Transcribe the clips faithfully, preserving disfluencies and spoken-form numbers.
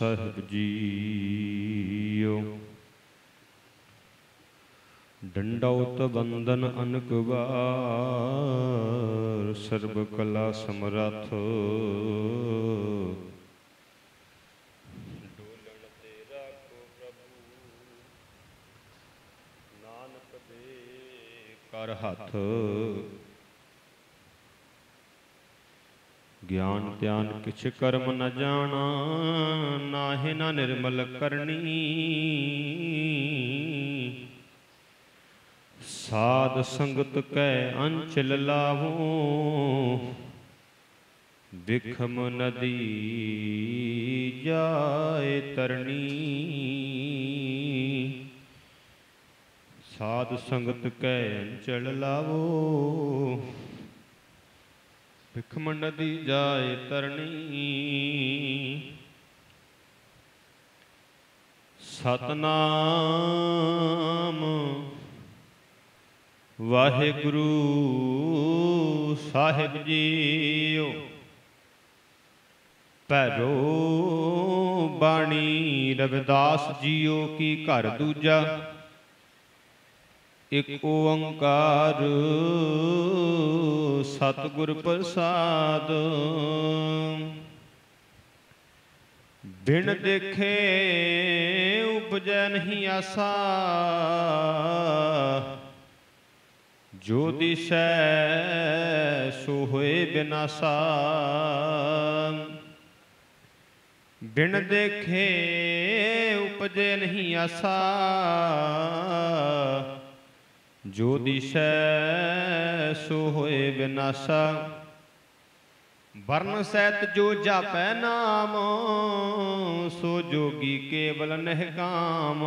ਸਾਹਿਬ JIO. ਡੰਡੌਤ ਬੰਦਨ ਅਨਕ ਵਾਰ, ਸਰਬ ਕਲਾ ਸਮਰੱਥ। ਡੋਲਣ ਤੇ ਰਾਖੋ ਪ੍ਰਭੂ, ਨਾਨਕ ਦੇ ਕਰ ਹੱਥ। ਗਿਆਨ ਧਿਆਨ ਕਿਛ ਕਰਮ ਨ ਜਾਣਾ, ਨਾਹਿ ਨ ਨਿਰਮਲ ਕਰਨੀ। ਸਾਧ ਸੰਗਤ ਕੈ ਅੰਚਲ ਲਾਵੋ, ਬਿਖਮ ਨਦੀ ਜਾਏ ਤਰਨੀ। ਸਾਧ ਸੰਗਤ ਕੈ ਅੰਚਲ ਲਾਵੋ, ਬਿਖਮ ਨਦੀ ਜਾਏ ਤਰਨੀ। ਸਤਨਾਮ ਵਾਹਿਗੁਰੂ ਸਾਹਿਬ ਜੀਓ। ਭੈਰੋ ਬਾਣੀ ਰਵਿਦਾਸ ਜੀਓ ਕੀ ਘਰ ਦੂਜਾ, ਇਕ ਓੰਕਾਰ ਸਤਿਗੁਰ ਪ੍ਰਸਾਦ। ਬਿਨ ਦੇਖੇ ਉਪਜੈ ਨਹੀਂ ਆਸਾ, ਜੋ ਦਿਸੈ ਸੋ ਹੋਏ ਬਿਨਾਸਾ। ਬਿਨ ਦੇਖੇ ਉਪਜੈ ਨਹੀਂ ਆਸਾ, ਜੋ ਦਿਸੈ ਸੋ ਹੋਏ ਬਿਨਾਸਾ। ਵਰਨ ਸਹਿਤ ਜੋ ਜਾਪੈ ਨਾਮ, ਸੋ ਜੋਗੀ ਕੇਵਲ ਨਿਹਕਾਮ।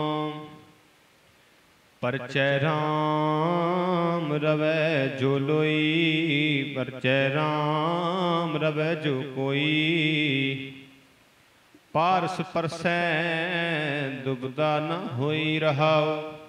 ਪਰਚੈ ਰਾਮ ਰਵੈ ਜੋ ਲੋਈ, ਪਰਚੈ ਰਾਮ ਰਵੈ ਜੋ ਕੋਈ। ਪਾਰਸ ਪਰਸੈ ਦੁਬਦਾ ਨ ਹੋਈ ਰਹਾਉ,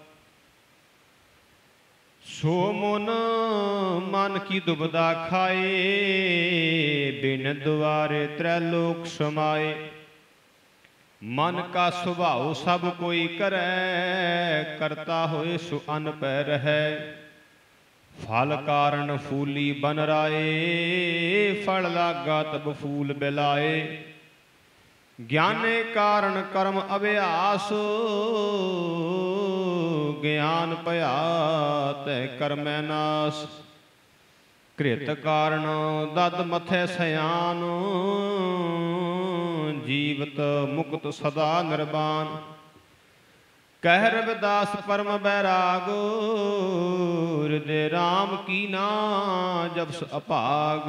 ਸੋ ਮਨ ਮਨ ਕੀ ਦੁਬਦਾ ਖਾਏ। ਬਿਨ ਦੁਆਰੇ ਤ੍ਰੈ ਲੋਕ ਸਮਾਏ, ਮਨ ਕਾ ਸੁਭਾਉ ਸਭ ਕੋਈ ਕਰੈ। ਕਰਤਾ ਹੋਏ ਸੋ ਅਨ ਪੈ ਰਹੈ, ਫਲ ਕਾਰਨ ਫੂਲੀ ਬਨ ਰਾਏ। ਫਲ ਲਾਗਾ ਤਬ ਫੂਲ ਬਿਲਾਏ, ਗਿਆਨੇ ਕਾਰਨ ਕਰਮ ਅਭਿਆਸ। ਗਿਆਨ ਭਇਆ ਤੈ ਕਰਮੈ ਨਾਸ, ਕ੍ਰਿਤ ਕਾਰਨ ਦਦ ਮਥੈ ਸਿਆਨ। ਜੀਵਤ ਮੁਕਤ ਸਦਾ ਨਿਰਵਾਨ, ਕਹਿ ਰਵਿਦਾਸ ਪਰਮ ਬੈਰਾਗ। ਹਿਰਦੇ ਰਾਮ ਕੀ ਨਾ ਜਪਿ ਅਭਾਗ,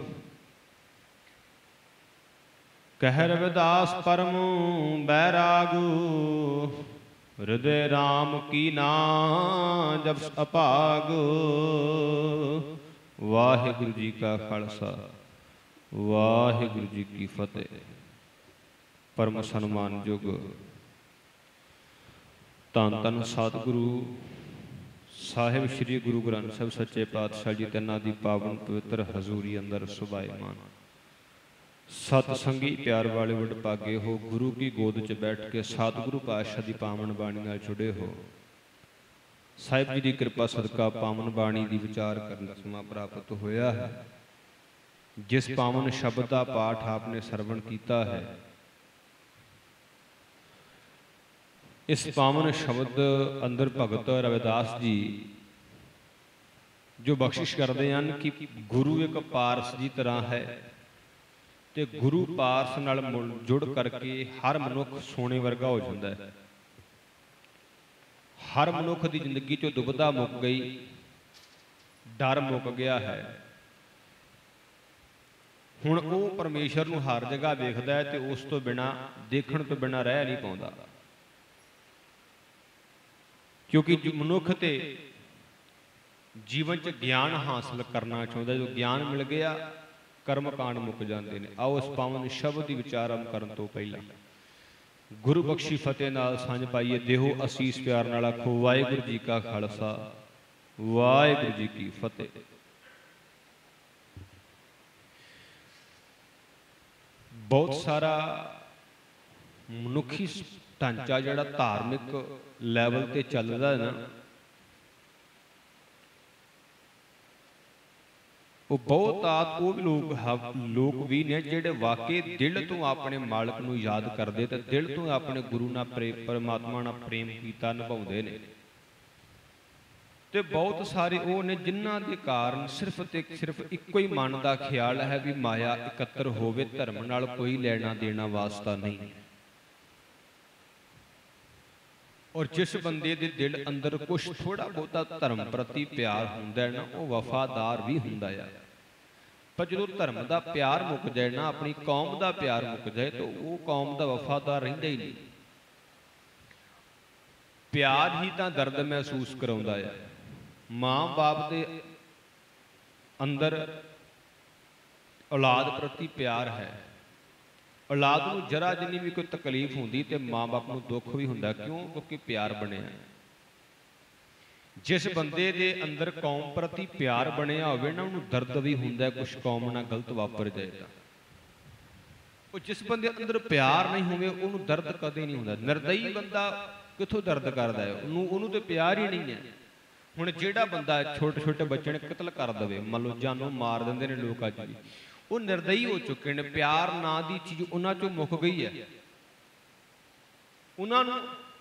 ਕਹਿ ਰਵਿਦਾਸ ਪਰਮ ਬੈਰਾਗ। ਹਿਰਦੇ ਰਾਮ ਕੀ ਨਾ ਜਪਿ ਅਭਾਗ। ਵਾਹਿਗੁਰੂ ਜੀ ਕਾ ਖਾਲਸਾ, ਵਾਹਿਗੁਰੂ ਜੀ ਕੀ ਫਤਿਹ। ਪਰਮ ਸਨਮਾਨਯੋਗ ਧੰਨ ਧੰਨ ਸਤਿਗੁਰੂ ਸਾਹਿਬ ਸ੍ਰੀ ਗੁਰੂ ਗ੍ਰੰਥ ਸਾਹਿਬ ਸੱਚੇ ਪਾਤਸ਼ਾਹ ਜੀ ਤਿੰਨਾਂ ਦੀ ਪਾਵਨ ਪਵਿੱਤਰ ਹਜ਼ੂਰੀ ਅੰਦਰ ਸੁਭਾਏਮਾਨ ਸਤ ਸੰਗੀ ਪਿਆਰ ਵਾਲੇ ਵਡਭਾਗੇ ਹੋ। ਗੁਰੂ ਕੀ ਗੋਦ 'ਚ ਬੈਠ ਕੇ ਸਤਿਗੁਰੂ ਪਾਤਸ਼ਾਹ ਦੀ ਪਾਵਨ ਬਾਣੀ ਨਾਲ ਜੁੜੇ ਹੋ। ਸਾਹਿਬ ਜੀ ਦੀ ਕਿਰਪਾ ਸਦਕਾ ਪਾਵਨ ਬਾਣੀ ਦੀ ਵਿਚਾਰ ਕਰਨ ਦਾ ਸਮਾਂ ਪ੍ਰਾਪਤ ਹੋਇਆ ਹੈ। ਜਿਸ ਪਾਵਨ ਸ਼ਬਦ ਦਾ ਪਾਠ ਆਪਨੇ ਸਰਵਣ ਕੀਤਾ ਹੈ, ਇਸ ਪਾਵਨ ਸ਼ਬਦ ਅੰਦਰ ਭਗਤ ਰਵਿਦਾਸ ਜੀ ਜੋ ਬਖਸ਼ਿਸ਼ ਕਰਦੇ ਹਨ ਕਿ ਗੁਰੂ ਇੱਕ ਪਾਰਸ ਦੀ ਤਰ੍ਹਾਂ ਹੈ, ਤੇ ਗੁਰੂ ਪਾਰਸ ਨਾਲ ਜੁੜ ਕਰਕੇ ਹਰ ਮਨੁੱਖ ਸੋਨੇ ਵਰਗਾ ਹੋ ਜਾਂਦਾ ਹੈ। ਹਰ ਮਨੁੱਖ ਦੀ ਜ਼ਿੰਦਗੀ 'ਚੋਂ ਦੁਬਿਧਾ ਮੁੱਕ ਗਈ, ਡਰ ਮੁੱਕ ਗਿਆ ਹੈ। ਹੁਣ ਉਹ ਪਰਮੇਸ਼ਰ ਨੂੰ ਹਰ ਜਗ੍ਹਾ ਵੇਖਦਾ ਹੈ ਤੇ ਉਸ ਤੋਂ ਬਿਨਾਂ, ਦੇਖਣ ਤੋਂ ਬਿਨਾਂ ਰਹਿ ਨਹੀਂ ਪਾਉਂਦਾ। ਕਿਉਂਕਿ ਮਨੁੱਖ ਤੇ ਜੀਵਨ 'ਚ ਗਿਆਨ ਹਾਸਲ ਕਰਨਾ ਚਾਹੁੰਦਾ। ਜਦੋਂ ਗਿਆਨ ਮਿਲ ਗਿਆ, ਕਰਮ ਕਾਂਡ ਮੁੱਕ ਜਾਂਦੇ ਨੇ। ਆਓ ਇਸ ਪਾਵਨ ਸ਼ਬਦ ਦੀ ਵਿਚਾਰ ਕਰਨ ਤੋਂ ਪਹਿਲਾਂ ਗੁਰੂ ਬਖਸ਼ੀ ਫਤਿਹ ਨਾਲ ਸਾਂਝ ਪਾਈਏ। ਦੇਹੋ ਅਸੀਸ ਪਿਆਰ ਨਾਲ ਆਖੋ ਵਾਹਿਗੁਰੂ ਜੀ ਕਾ ਖਾਲਸਾ, ਵਾਹਿਗੁਰੂ ਜੀ ਕੀ ਫਤਿਹ। ਬਹੁਤ ਸਾਰਾ ਮਨੁੱਖੀ ਢਾਂਚਾ ਜਿਹੜਾ ਧਾਰਮਿਕ ਲੈਵਲ ਤੇ ਚੱਲਦਾ ਹੈ ਨਾ, ਉਹ ਬਹੁਤਾਤ ਉਹ ਵੀ ਲੋਕ ਲੋਕ ਵੀ ਨੇ ਜਿਹੜੇ ਵਾਕਈ ਦਿਲ ਤੋਂ ਆਪਣੇ ਮਾਲਕ ਨੂੰ ਯਾਦ ਕਰਦੇ ਤੇ ਦਿਲ ਤੋਂ ਆਪਣੇ ਗੁਰੂ ਨਾਲ ਪਰਮਾਤਮਾ ਨਾਲ ਪ੍ਰੇਮ ਕੀਤਾ ਨਿਭਾਉਂਦੇ ਨੇ। ਤੇ ਬਹੁਤ ਸਾਰੇ ਉਹ ਨੇ ਜਿਨ੍ਹਾਂ ਦੇ ਕਾਰਨ ਸਿਰਫ ਤੇ ਸਿਰਫ ਇੱਕੋ ਹੀ ਮਨ ਦਾ ਖਿਆਲ ਹੈ ਵੀ ਮਾਇਆ ਇਕੱਤਰ ਹੋਵੇ, ਧਰਮ ਨਾਲ ਕੋਈ ਲੈਣਾ ਦੇਣਾ ਵਾਸਤਾ ਨਹੀਂ। ਔਰ ਜਿਸ ਬੰਦੇ ਦੇ ਦਿਲ ਅੰਦਰ ਕੁਛ ਥੋੜਾ ਬਹੁਤਾ ਧਰਮ ਪ੍ਰਤੀ ਪਿਆਰ ਹੁੰਦਾ ਹੈ ਨਾ, ਉਹ ਵਫਾਦਾਰ ਵੀ ਹੁੰਦਾ ਆ। ਪਰ ਜਦੋਂ ਧਰਮ ਦਾ ਪਿਆਰ ਮੁੱਕ ਜਾਏ ਨਾ, ਆਪਣੀ ਕੌਮ ਦਾ ਪਿਆਰ ਮੁੱਕ ਜਾਏ, ਤਾਂ ਉਹ ਕੌਮ ਦਾ ਵਫਾਦਾਰ ਰਹਿੰਦਾ ਹੀ ਨਹੀਂ। ਪਿਆਰ ਹੀ ਤਾਂ ਦਰਦ ਮਹਿਸੂਸ ਕਰਾਉਂਦਾ ਆ। ਮਾਂ ਬਾਪ ਦੇ ਅੰਦਰ ਔਲਾਦ ਪ੍ਰਤੀ ਪਿਆਰ ਹੈ। ਔਲਾਦ ਨੂੰ ਜਰਾ ਜਿੰਨੀ ਵੀ ਕੋਈ ਤਕਲੀਫ ਹੁੰਦੀ ਤੇ ਮਾਂ ਬਾਪ ਨੂੰ ਦੁੱਖ ਵੀ ਹੁੰਦਾ। ਕਿਉਂ? ਕਿਉਂਕਿ ਪਿਆਰ ਬਣਿਆ। ਜਿਸ ਬੰਦੇ ਦੇ ਅੰਦਰ ਕੌਮ ਪ੍ਰਤੀ ਪਿਆਰ ਬਣਿਆ ਹੋਵੇ ਨਾ, ਉਹਨੂੰ ਦਰਦ ਵੀ ਹੁੰਦਾ ਕੁਛ ਕੌਮ ਨਾਲ ਗਲਤ ਵਾਪਰ ਜਾਏਗਾ। ਉਹ ਜਿਸ ਬੰਦੇ ਅੰਦਰ ਪਿਆਰ ਨਹੀਂ ਹੋਵੇ ਉਹਨੂੰ ਦਰਦ ਕਦੇ ਨਹੀਂ ਹੁੰਦਾ। ਨਿਰਦਈ ਬੰਦਾ ਕਿੱਥੋਂ ਦਰਦ ਕਰਦਾ ਹੈ? ਉਹਨੂੰ ਉਹਨੂੰ ਤੇ ਪਿਆਰ ਹੀ ਨਹੀਂ ਹੈ। ਹੁਣ ਜਿਹੜਾ ਬੰਦਾ ਛੋਟੇ ਛੋਟੇ ਬੱਚੇ ਨੇ ਕਤਲ ਕਰ ਦੇਵੇ, ਮੰਨ ਲਓ ਜਾਨੋਂ ਮਾਰ ਦਿੰਦੇ ਨੇ ਲੋਕ ਅੱਜ ਵੀ, ਉਹ ਨਿਰਦਈ ਹੋ ਚੁੱਕੇ ਨੇ। ਪਿਆਰ ਨਾਂ ਦੀ ਚੀਜ਼ ਉਹਨਾਂ ਚੋਂ ਮੁੱਕ ਗਈ ਹੈ। ਉਹਨਾਂ ਨੂੰ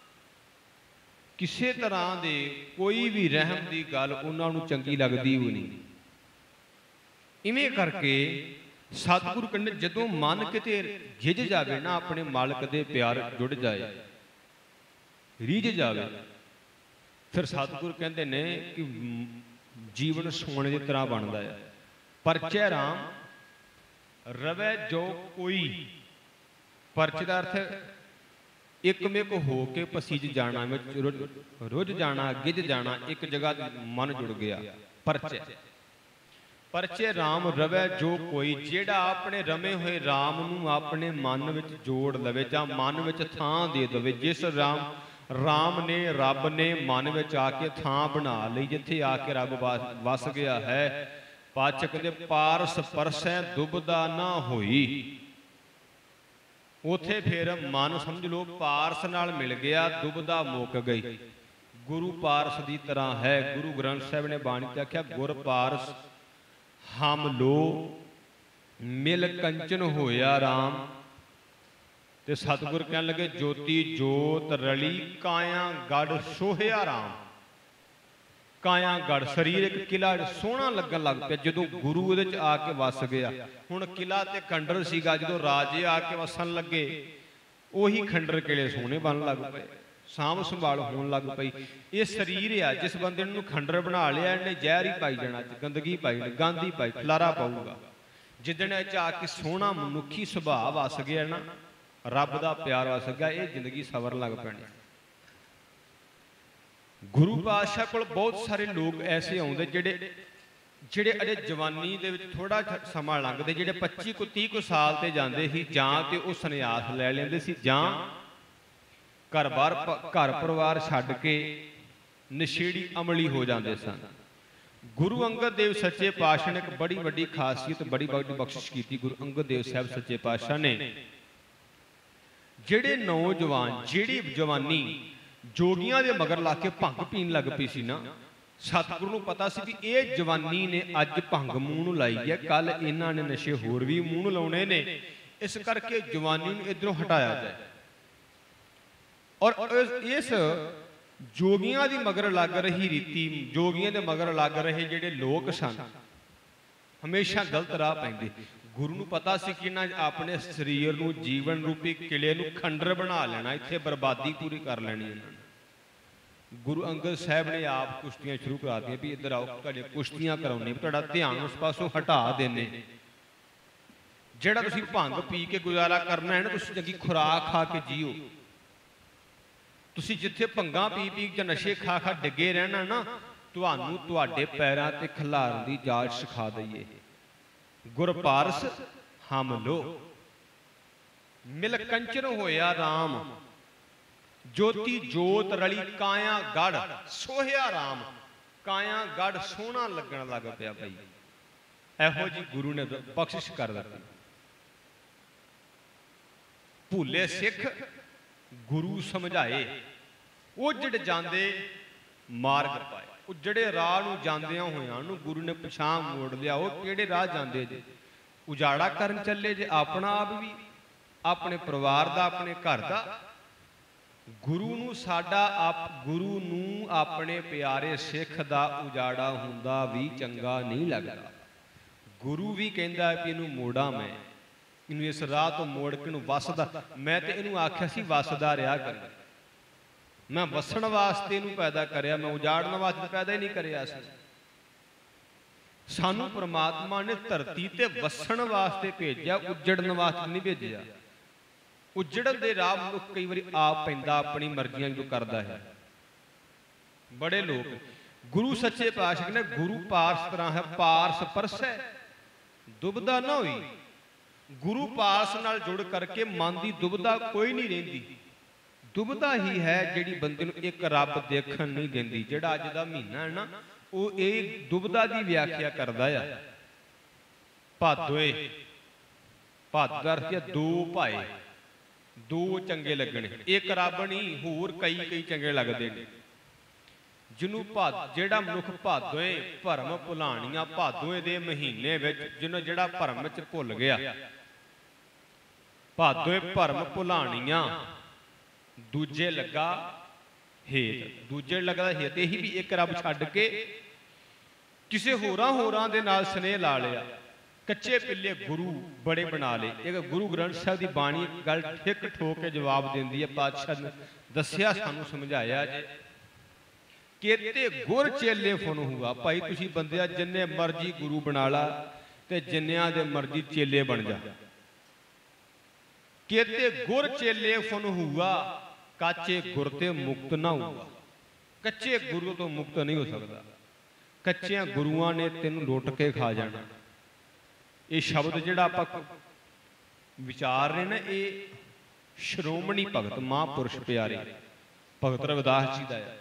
ਕਿਸੇ ਤਰ੍ਹਾਂ ਦੇ ਕੋਈ ਵੀ ਰਹਿਮ ਦੀ ਗੱਲ ਉਹਨਾਂ ਨੂੰ ਚੰਗੀ ਲੱਗਦੀ ਵੀ ਨਹੀਂ। ਇਵੇਂ ਕਰਕੇ ਸਤਿਗੁਰੂ ਕਹਿੰਦੇ ਜਦੋਂ ਮਨ ਕਿਤੇ ਗਿੱਝ ਜਾਵੇ ਨਾ, ਆਪਣੇ ਮਾਲਕ ਦੇ ਪਿਆਰ ਜੁੜ ਜਾਏ, ਰੀਝ ਜਾਵੇ, ਫਿਰ ਸਤਿਗੁਰੂ ਕਹਿੰਦੇ ਨੇ ਕਿ ਜੀਵਨ ਸੋਨੇ ਦੀ ਤਰ੍ਹਾਂ ਬਣਦਾ ਹੈ। ਪਰਚੈ ਰਾਮ ਰਵੈ ਜੋ ਕੋਈ। ਪਰਚੇ ਦਾ ਅਰਥ ਇੱਕਮਿਕ ਹੋ ਕੇ ਪਸੀਜ ਜਾਣਾ, ਵਿੱਚ ਰੁੱਝ ਜਾਣਾ, ਗਿੱਝ ਜਾਣਾ, ਇੱਕ ਜਗ੍ਹਾ ਮਨ ਜੁੜ ਗਿਆ। ਪਰਚੈ ਪਰਚੇ ਰਾਮ ਰਵੈ ਜੋ ਕੋਈ, ਜਿਹੜਾ ਆਪਣੇ ਰਮੇ ਹੋਏ ਰਾਮ ਨੂੰ ਆਪਣੇ ਮਨ ਵਿੱਚ ਜੋੜ ਲਵੇ ਜਾਂ ਮਨ ਵਿੱਚ ਥਾਂ ਦੇ ਦੇਵੇ। ਜਿਸ ਰਾਮ ਰਾਮ ਨੇ ਰੱਬ ਨੇ ਮਨ ਵਿੱਚ ਆ ਕੇ ਥਾਂ ਬਣਾ ਲਈ, ਜਿੱਥੇ ਆ ਕੇ ਰੱਬ ਵਸ ਗਿਆ ਹੈ। ਪਾਚਕ ਦੇ ਪਾਰਸ ਪਰਸੈ ਦੁਬਦਾ ਨਾ ਹੋਈ। ਉਥੇ ਫਿਰ ਮਨ ਸਮਝ ਲਓ ਪਾਰਸ ਨਾਲ ਮਿਲ ਗਿਆ, ਦੁਬਦਾ ਮੁੱਕ ਗਈ। ਗੁਰੂ ਪਾਰਸ ਦੀ ਤਰ੍ਹਾਂ ਹੈ। ਗੁਰੂ ਗ੍ਰੰਥ ਸਾਹਿਬ ਨੇ ਬਾਣੀ ਤੇ ਆਖਿਆ, ਗੁਰ ਪਾਰਸ ਹਮ ਲੋ ਮਿਲ ਕੰਚਨ ਹੋਇਆ ਰਾਮ। ਤੇ ਸਤਿਗੁਰ ਕਹਿਣ ਲੱਗੇ, ਜੋਤੀ ਜੋਤ ਰਲੀ ਕਾਇਆ ਗੜ ਸੋਹਿਆ ਰਾਮ। ਕਾਇਆ ਗੜ ਸਰੀਰ ਇੱਕ ਕਿਲਾ ਸੋਹਣਾ ਲੱਗਣ ਲੱਗ ਪਿਆ ਜਦੋਂ ਗੁਰੂ ਇਹਦੇ ਚ ਆ ਕੇ ਵਸ ਗਿਆ। ਹੁਣ ਕਿਲਾ ਤੇ ਖੰਡਰ ਸੀਗਾ, ਜਦੋਂ ਰਾਜੇ ਆ ਕੇ ਵਸਣ ਲੱਗੇ ਉਹੀ ਖੰਡਰ ਕਿਲੇ ਸੋਹਣੇ ਬਣਨ ਲੱਗ ਪਏ, ਸਾਂਭ ਸੰਭਾਲ ਹੋਣ ਲੱਗ ਪਈ। ਇਹ ਸਰੀਰ ਆ, ਜਿਸ ਬੰਦੇ ਨੂੰ ਖੰਡਰ ਬਣਾ ਲਿਆ ਇਹਨੇ ਜ਼ਹਿਰ ਹੀ ਪਾਈ ਜਾਣਾ, ਗੰਦਗੀ ਪਾਈ, ਗੰਦ ਹੀ ਪਾਈ, ਖਲਾਰਾ ਪਾਊਗਾ। ਜਿੱਦਣ ਇਹ ਚ ਆ ਕੇ ਸੋਹਣਾ ਮਨੁੱਖੀ ਸੁਭਾਅ ਵਸ ਗਿਆ ਨਾ, ਰੱਬ ਦਾ ਪਿਆਰ ਵਸ ਗਿਆ, ਇਹ ਜ਼ਿੰਦਗੀ ਸਵਰਨ ਲੱਗ ਪੈਣੀ। ਗੁਰੂ ਪਾਤਸ਼ਾਹ ਕੋਲ ਬਹੁਤ ਸਾਰੇ ਲੋਕ ਐਸੇ ਆਉਂਦੇ ਜਿਹੜੇ ਜਿਹੜੇ ਅਜੇ ਜਵਾਨੀ ਦੇ ਵਿੱਚ ਥੋੜਾ ਸਮਾਂ ਲੰਘਦੇ, ਜਿਹੜੇ ਪੱਚੀ ਕੁ ਤੀਹ ਕੁ ਸਾਲ ਤੇ ਜਾਂਦੇ ਸੀ, ਜਾਂ ਤੇ ਉਹ ਸੰਨਿਆਸ ਲੈ ਲੈਂਦੇ ਸੀ, ਜਾਂ ਘਰ ਬਾਰ ਘਰ ਪਰਿਵਾਰ ਛੱਡ ਕੇ ਨਸ਼ੇੜੀ ਅਮਲੀ ਹੋ ਜਾਂਦੇ ਸਨ। ਗੁਰੂ ਅੰਗਦ ਦੇਵ ਸੱਚੇ ਪਾਤਸ਼ਾਹ ਨੇ ਇੱਕ ਬੜੀ ਵੱਡੀ ਖਾਸੀਅਤ, ਬੜੀ ਵੱਡੀ ਬਖਸ਼ਿਸ਼ ਕੀਤੀ। ਗੁਰੂ ਅੰਗਦ ਦੇਵ ਸਾਹਿਬ ਸੱਚੇ ਪਾਤਸ਼ਾਹ ਨੇ ਜਿਹੜੇ ਨੌਜਵਾਨ, ਜਿਹੜੀ ਜਵਾਨੀ ਜੋਗੀਆਂ ਦੇ ਮਗਰ ਲਾ ਕੇ ਭੰਗ ਪੀਣ ਲੱਗ ਪਈ ਸੀ ਨਾ, ਸਤਿਗੁਰੂ ਨੂੰ ਪਤਾ ਸੀ ਵੀ ਇਹ ਜਵਾਨੀ ਨੇ ਅੱਜ ਭੰਗ ਮੂੰਹ ਨੂੰ ਲਾਈ ਹੈ, ਕੱਲ ਇਹਨਾਂ ਨੇ ਨਸ਼ੇ ਹੋਰ ਵੀ ਮੂੰਹ ਨੂੰ ਲਾਉਣੇ ਨੇ, ਇਸ ਕਰਕੇ ਜਵਾਨੀ ਨੂੰ ਇਧਰੋਂ ਹਟਾਇਆ ਜਾਏ। ਔਰ ਇਸ ਜੋਗੀਆਂ ਦੀ ਮਗਰ ਲੱਗ ਰਹੀ ਰੀਤੀ, ਜੋਗੀਆਂ ਦੇ ਮਗਰ ਲੱਗ ਰਹੇ ਜਿਹੜੇ ਲੋਕ ਸਨ, ਹਮੇਸ਼ਾ ਗਲਤ ਰਾਹ ਪੈਂਦੇ। ਗੁਰੂ ਨੂੰ ਪਤਾ ਸੀ ਕਿ ਇਹਨਾਂ ਆਪਣੇ ਸਰੀਰ ਨੂੰ, ਜੀਵਨ ਰੂਪੀ ਕਿਲੇ ਨੂੰ ਖੰਡਰ ਬਣਾ ਲੈਣਾ, ਇੱਥੇ ਬਰਬਾਦੀ ਪੂਰੀ ਕਰ ਲੈਣੀ ਇਹਨਾਂ ਨੇ। ਗੁਰੂ ਅੰਗਦ ਸਾਹਿਬ ਨੇ ਆਪ ਕੁਸ਼ਤੀਆਂ ਸ਼ੁਰੂ ਕਰਾ ਦਿੱਤੀਆਂ ਵੀ ਇੱਧਰ ਆਓ, ਤੁਹਾਡੇ ਕੁਸ਼ਤੀਆਂ ਕਰਾਉਣੇ, ਤੁਹਾਡਾ ਧਿਆਨ ਉਸ ਪਾਸੋਂ ਹਟਾ ਦੇਣੇ। ਜਿਹੜਾ ਤੁਸੀਂ ਭੰਗ ਪੀ ਕੇ ਗੁਜ਼ਾਰਾ ਕਰਨਾ ਹੈ ਨਾ, ਤੁਸੀਂ ਚੰਗੀ ਖੁਰਾਕ ਖਾ ਕੇ ਜੀਓ। ਤੁਸੀਂ ਜਿੱਥੇ ਭੰਗਾਂ ਪੀ ਪੀ ਜਾਂ ਨਸ਼ੇ ਖਾ ਖਾ ਡਿੱਗੇ ਰਹਿਣਾ ਨਾ, ਤੁਹਾਨੂੰ ਤੁਹਾਡੇ ਪੈਰਾਂ ਤੇ ਖਿਲਾਰਨ ਦੀ ਜਾਚ ਸਿਖਾ ਦਈਏ। ਗੁਰ ਪਾਰਸ ਹਮ ਲੋ ਮਿਲ ਕੰਚਨ ਹੋਇਆ ਰਾਮ। ਜੋਤੀ ਜੋਤ ਰਲੀ ਕਾਇਆ ਗੜ ਸੋਹਿਆ ਰਾਮ। ਕਾਇਆ ਗੜ ਸੋਹਣਾ ਲੱਗਣ ਲੱਗ ਪਿਆ ਭਾਈ। ਇਹੋ ਜੀ ਗੁਰੂ ਨੇ ਬਖਸ਼ਿਸ਼ ਕਰ ਦਿੱਤੀ। ਭੁੱਲੇ ਸਿੱਖ ਗੁਰੂ ਸਮਝਾਏ, ਉਜੜ ਜਾਂਦੇ ਮਾਰਗ ਪਾਏ। ਉਹ ਜਿਹੜੇ ਰਾਹ ਨੂੰ ਜਾਂਦਿਆਂ ਹੋਇਆਂ ਨੂੰ ਗੁਰੂ ਨੇ ਪਛਾਣ ਮੋੜ ਲਿਆ, ਉਹ ਕਿਹੜੇ ਰਾਹ ਜਾਂਦੇ ਜੇ? ਉਜਾੜਾ ਕਰਨ ਚੱਲੇ ਜੇ, ਆਪਣਾ ਆਪ ਵੀ, ਆਪਣੇ ਪਰਿਵਾਰ ਦਾ, ਆਪਣੇ ਘਰ ਦਾ। ਗੁਰੂ ਨੂੰ ਸਾਡਾ ਆਪ ਗੁਰੂ ਨੂੰ ਆਪਣੇ ਪਿਆਰੇ ਸਿੱਖ ਦਾ ਉਜਾੜਾ ਹੁੰਦਾ ਵੀ ਚੰਗਾ ਨਹੀਂ ਲੱਗਦਾ। ਗੁਰੂ ਵੀ ਕਹਿੰਦਾ ਕਿ ਇਹਨੂੰ ਮੋੜਾਂ, ਮੈਂ ਇਹਨੂੰ ਇਸ ਰਾਹ ਤੋਂ ਮੋੜ ਕੇ ਇਹਨੂੰ ਵਸਦਾ। ਮੈਂ ਤੇ ਇਹਨੂੰ ਆਖਿਆ ਸੀ ਵਸਦਾ ਰਿਹਾ ਕਰ, ਮੈਂ ਵਸਣ ਵਾਸਤੇ ਇਹਨੂੰ ਪੈਦਾ ਕਰਿਆ, ਮੈਂ ਉਜਾੜਨ ਵਾਸਤੇ ਪੈਦਾ ਹੀ ਨਹੀਂ ਕਰਿਆ ਸੀ। ਸਾਨੂੰ ਪ੍ਰਮਾਤਮਾ ਨੇ ਧਰਤੀ ਤੇ ਵਸਣ ਵਾਸਤੇ ਭੇਜਿਆ, ਉਜੜਨ ਵਾਸਤੇ ਨਹੀਂ ਭੇਜਿਆ। ਉਜੜਨ ਦੇ ਰਾਹ ਮਨੁੱਖ ਕਈ ਵਾਰੀ ਆਪ ਪੈਂਦਾ, ਆਪਣੀ ਮਰਜ਼ੀਆਂ ਜੋ ਕਰਦਾ ਹੈ। ਬੜੇ ਲੋਕ ਗੁਰੂ ਸੱਚੇ ਪਾਤਸ਼ਾਹ ਨੇ ਗੁਰੂ ਪਾਰਸ ਤਰ੍ਹਾਂ ਹੈ, ਪਾਰਸ ਪਰਸੈ ਦੁਬਦਾ ਨਾ ਹੋਈ। ਗੁਰੂ ਪਾਰਸ ਨਾਲ ਜੁੜ ਕਰਕੇ ਮਨ ਦੀ ਦੁਬਦਾ ਕੋਈ ਨਹੀਂ ਰਹਿੰਦੀ। ਦੁਬਦਾ ਹੀ ਹੈ ਜਿਹੜੀ ਬੰਦੇ ਨੂੰ ਇੱਕ ਰੱਬ ਦੇਖਣ ਨਹੀਂ ਦਿੰਦੀ। ਜਿਹੜਾ ਅੱਜ ਦਾ ਮਹੀਨਾ ਹੈ ਨਾ, ਉਹ ਇਹ ਦੁਬਦਾ ਦੀ ਵਿਆਖਿਆ ਕਰਦਾ ਆ। ਭਾਦੋਏ, ਭਾਦਰ ਤੇ ਦੋ ਭਾਏ, ਦੋ ਚੰਗੇ ਲੱਗਣੇ, ਇੱਕ ਰੱਬ ਨਹੀਂ, ਹੋਰ ਕਈ ਕਈ ਚੰਗੇ ਲੱਗਦੇ ਨੇ। ਜਿਹਨੂੰ ਭਾ ਜਿਹੜਾ ਮਨੁੱਖ ਭਾਦੋਏ ਭਰਮ ਭੁਲਾਣੀਆਂ, ਭਾਦੋਏ ਦੇ ਮਹੀਨੇ ਵਿੱਚ ਜਿਹਨੂੰ ਜਿਹੜਾ ਭਰਮ ਵਿੱਚ ਭੁੱਲ ਗਿਆ, ਭਾਦੋਏ ਭਰਮ ਭੁਲਾਣੀਆਂ, ਦੂਜੇ ਲੱਗਾ ਹੇਤ, ਦੂਜੇ ਲੱਗਾ ਹੇਤ। ਇਹੀ ਵੀ ਇੱਕ ਰੱਬ ਛੱਡ ਕੇ ਕਿਸੇ ਹੋਰਾਂ ਹੋਰਾਂ ਦੇ ਨਾਲ ਸਨੇਹ ਲਾ ਲਿਆ। ਕੱਚੇ ਪਿੱਲੇ ਗੁਰੂ ਬੜੇ ਬਣਾ ਲਏ। ਇਹ ਗੁਰੂ ਗ੍ਰੰਥ ਸਾਹਿਬ ਦੀ ਬਾਣੀ ਗੱਲ ਠਿੱਕ ਠੋਕ ਕੇ ਜਵਾਬ ਦਿੰਦੀ ਹੈ। ਪਾਤਸ਼ਾਹ ਨੇ ਦੱਸਿਆ, ਸਾਨੂੰ ਸਮਝਾਇਆ ਜੇ ਕੇਤੇ ਗੁਰ ਚੇਲੇ ਫੁਨ ਹੁਆ। ਭਾਈ ਤੁਸੀਂ ਬੰਦਿਆ ਜਿੰਨੇ ਮਰਜ਼ੀ ਗੁਰੂ ਬਣਾ ਲਾ ਤੇ ਜਿੰਨਿਆਂ ਦੇ ਮਰਜ਼ੀ ਚੇਲੇ ਬਣ ਜਾ। ਕੇਤੇ ਗੁਰ ਚੇਲੇ ਫੁਨ ਹੁਆ, ਕਾਚੇ ਗੁਰ ਤੇ ਮੁਕਤ ਨਾ ਹੁਆ। ਕੱਚੇ ਗੁਰੂ ਤੋਂ ਮੁਕਤ ਨਹੀਂ ਹੋ ਸਕਦਾ। ਕੱਚਿਆਂ ਗੁਰੂਆਂ ਨੇ ਤੈਨੂੰ ਲੁੱਟ ਕੇ ਖਾ ਜਾਣਾ। ਇਹ ਸ਼ਬਦ ਜਿਹੜਾ ਆਪਾਂ ਵਿਚਾਰ ਰਹੇ ਨਾ, ਇਹ ਸ਼੍ਰੋਮਣੀ ਭਗਤ ਮਹਾਂਪੁਰਸ਼ ਪਿਆਰੇ ਭਗਤ ਰਵਿਦਾਸ ਜੀ ਦਾ ਹੈ।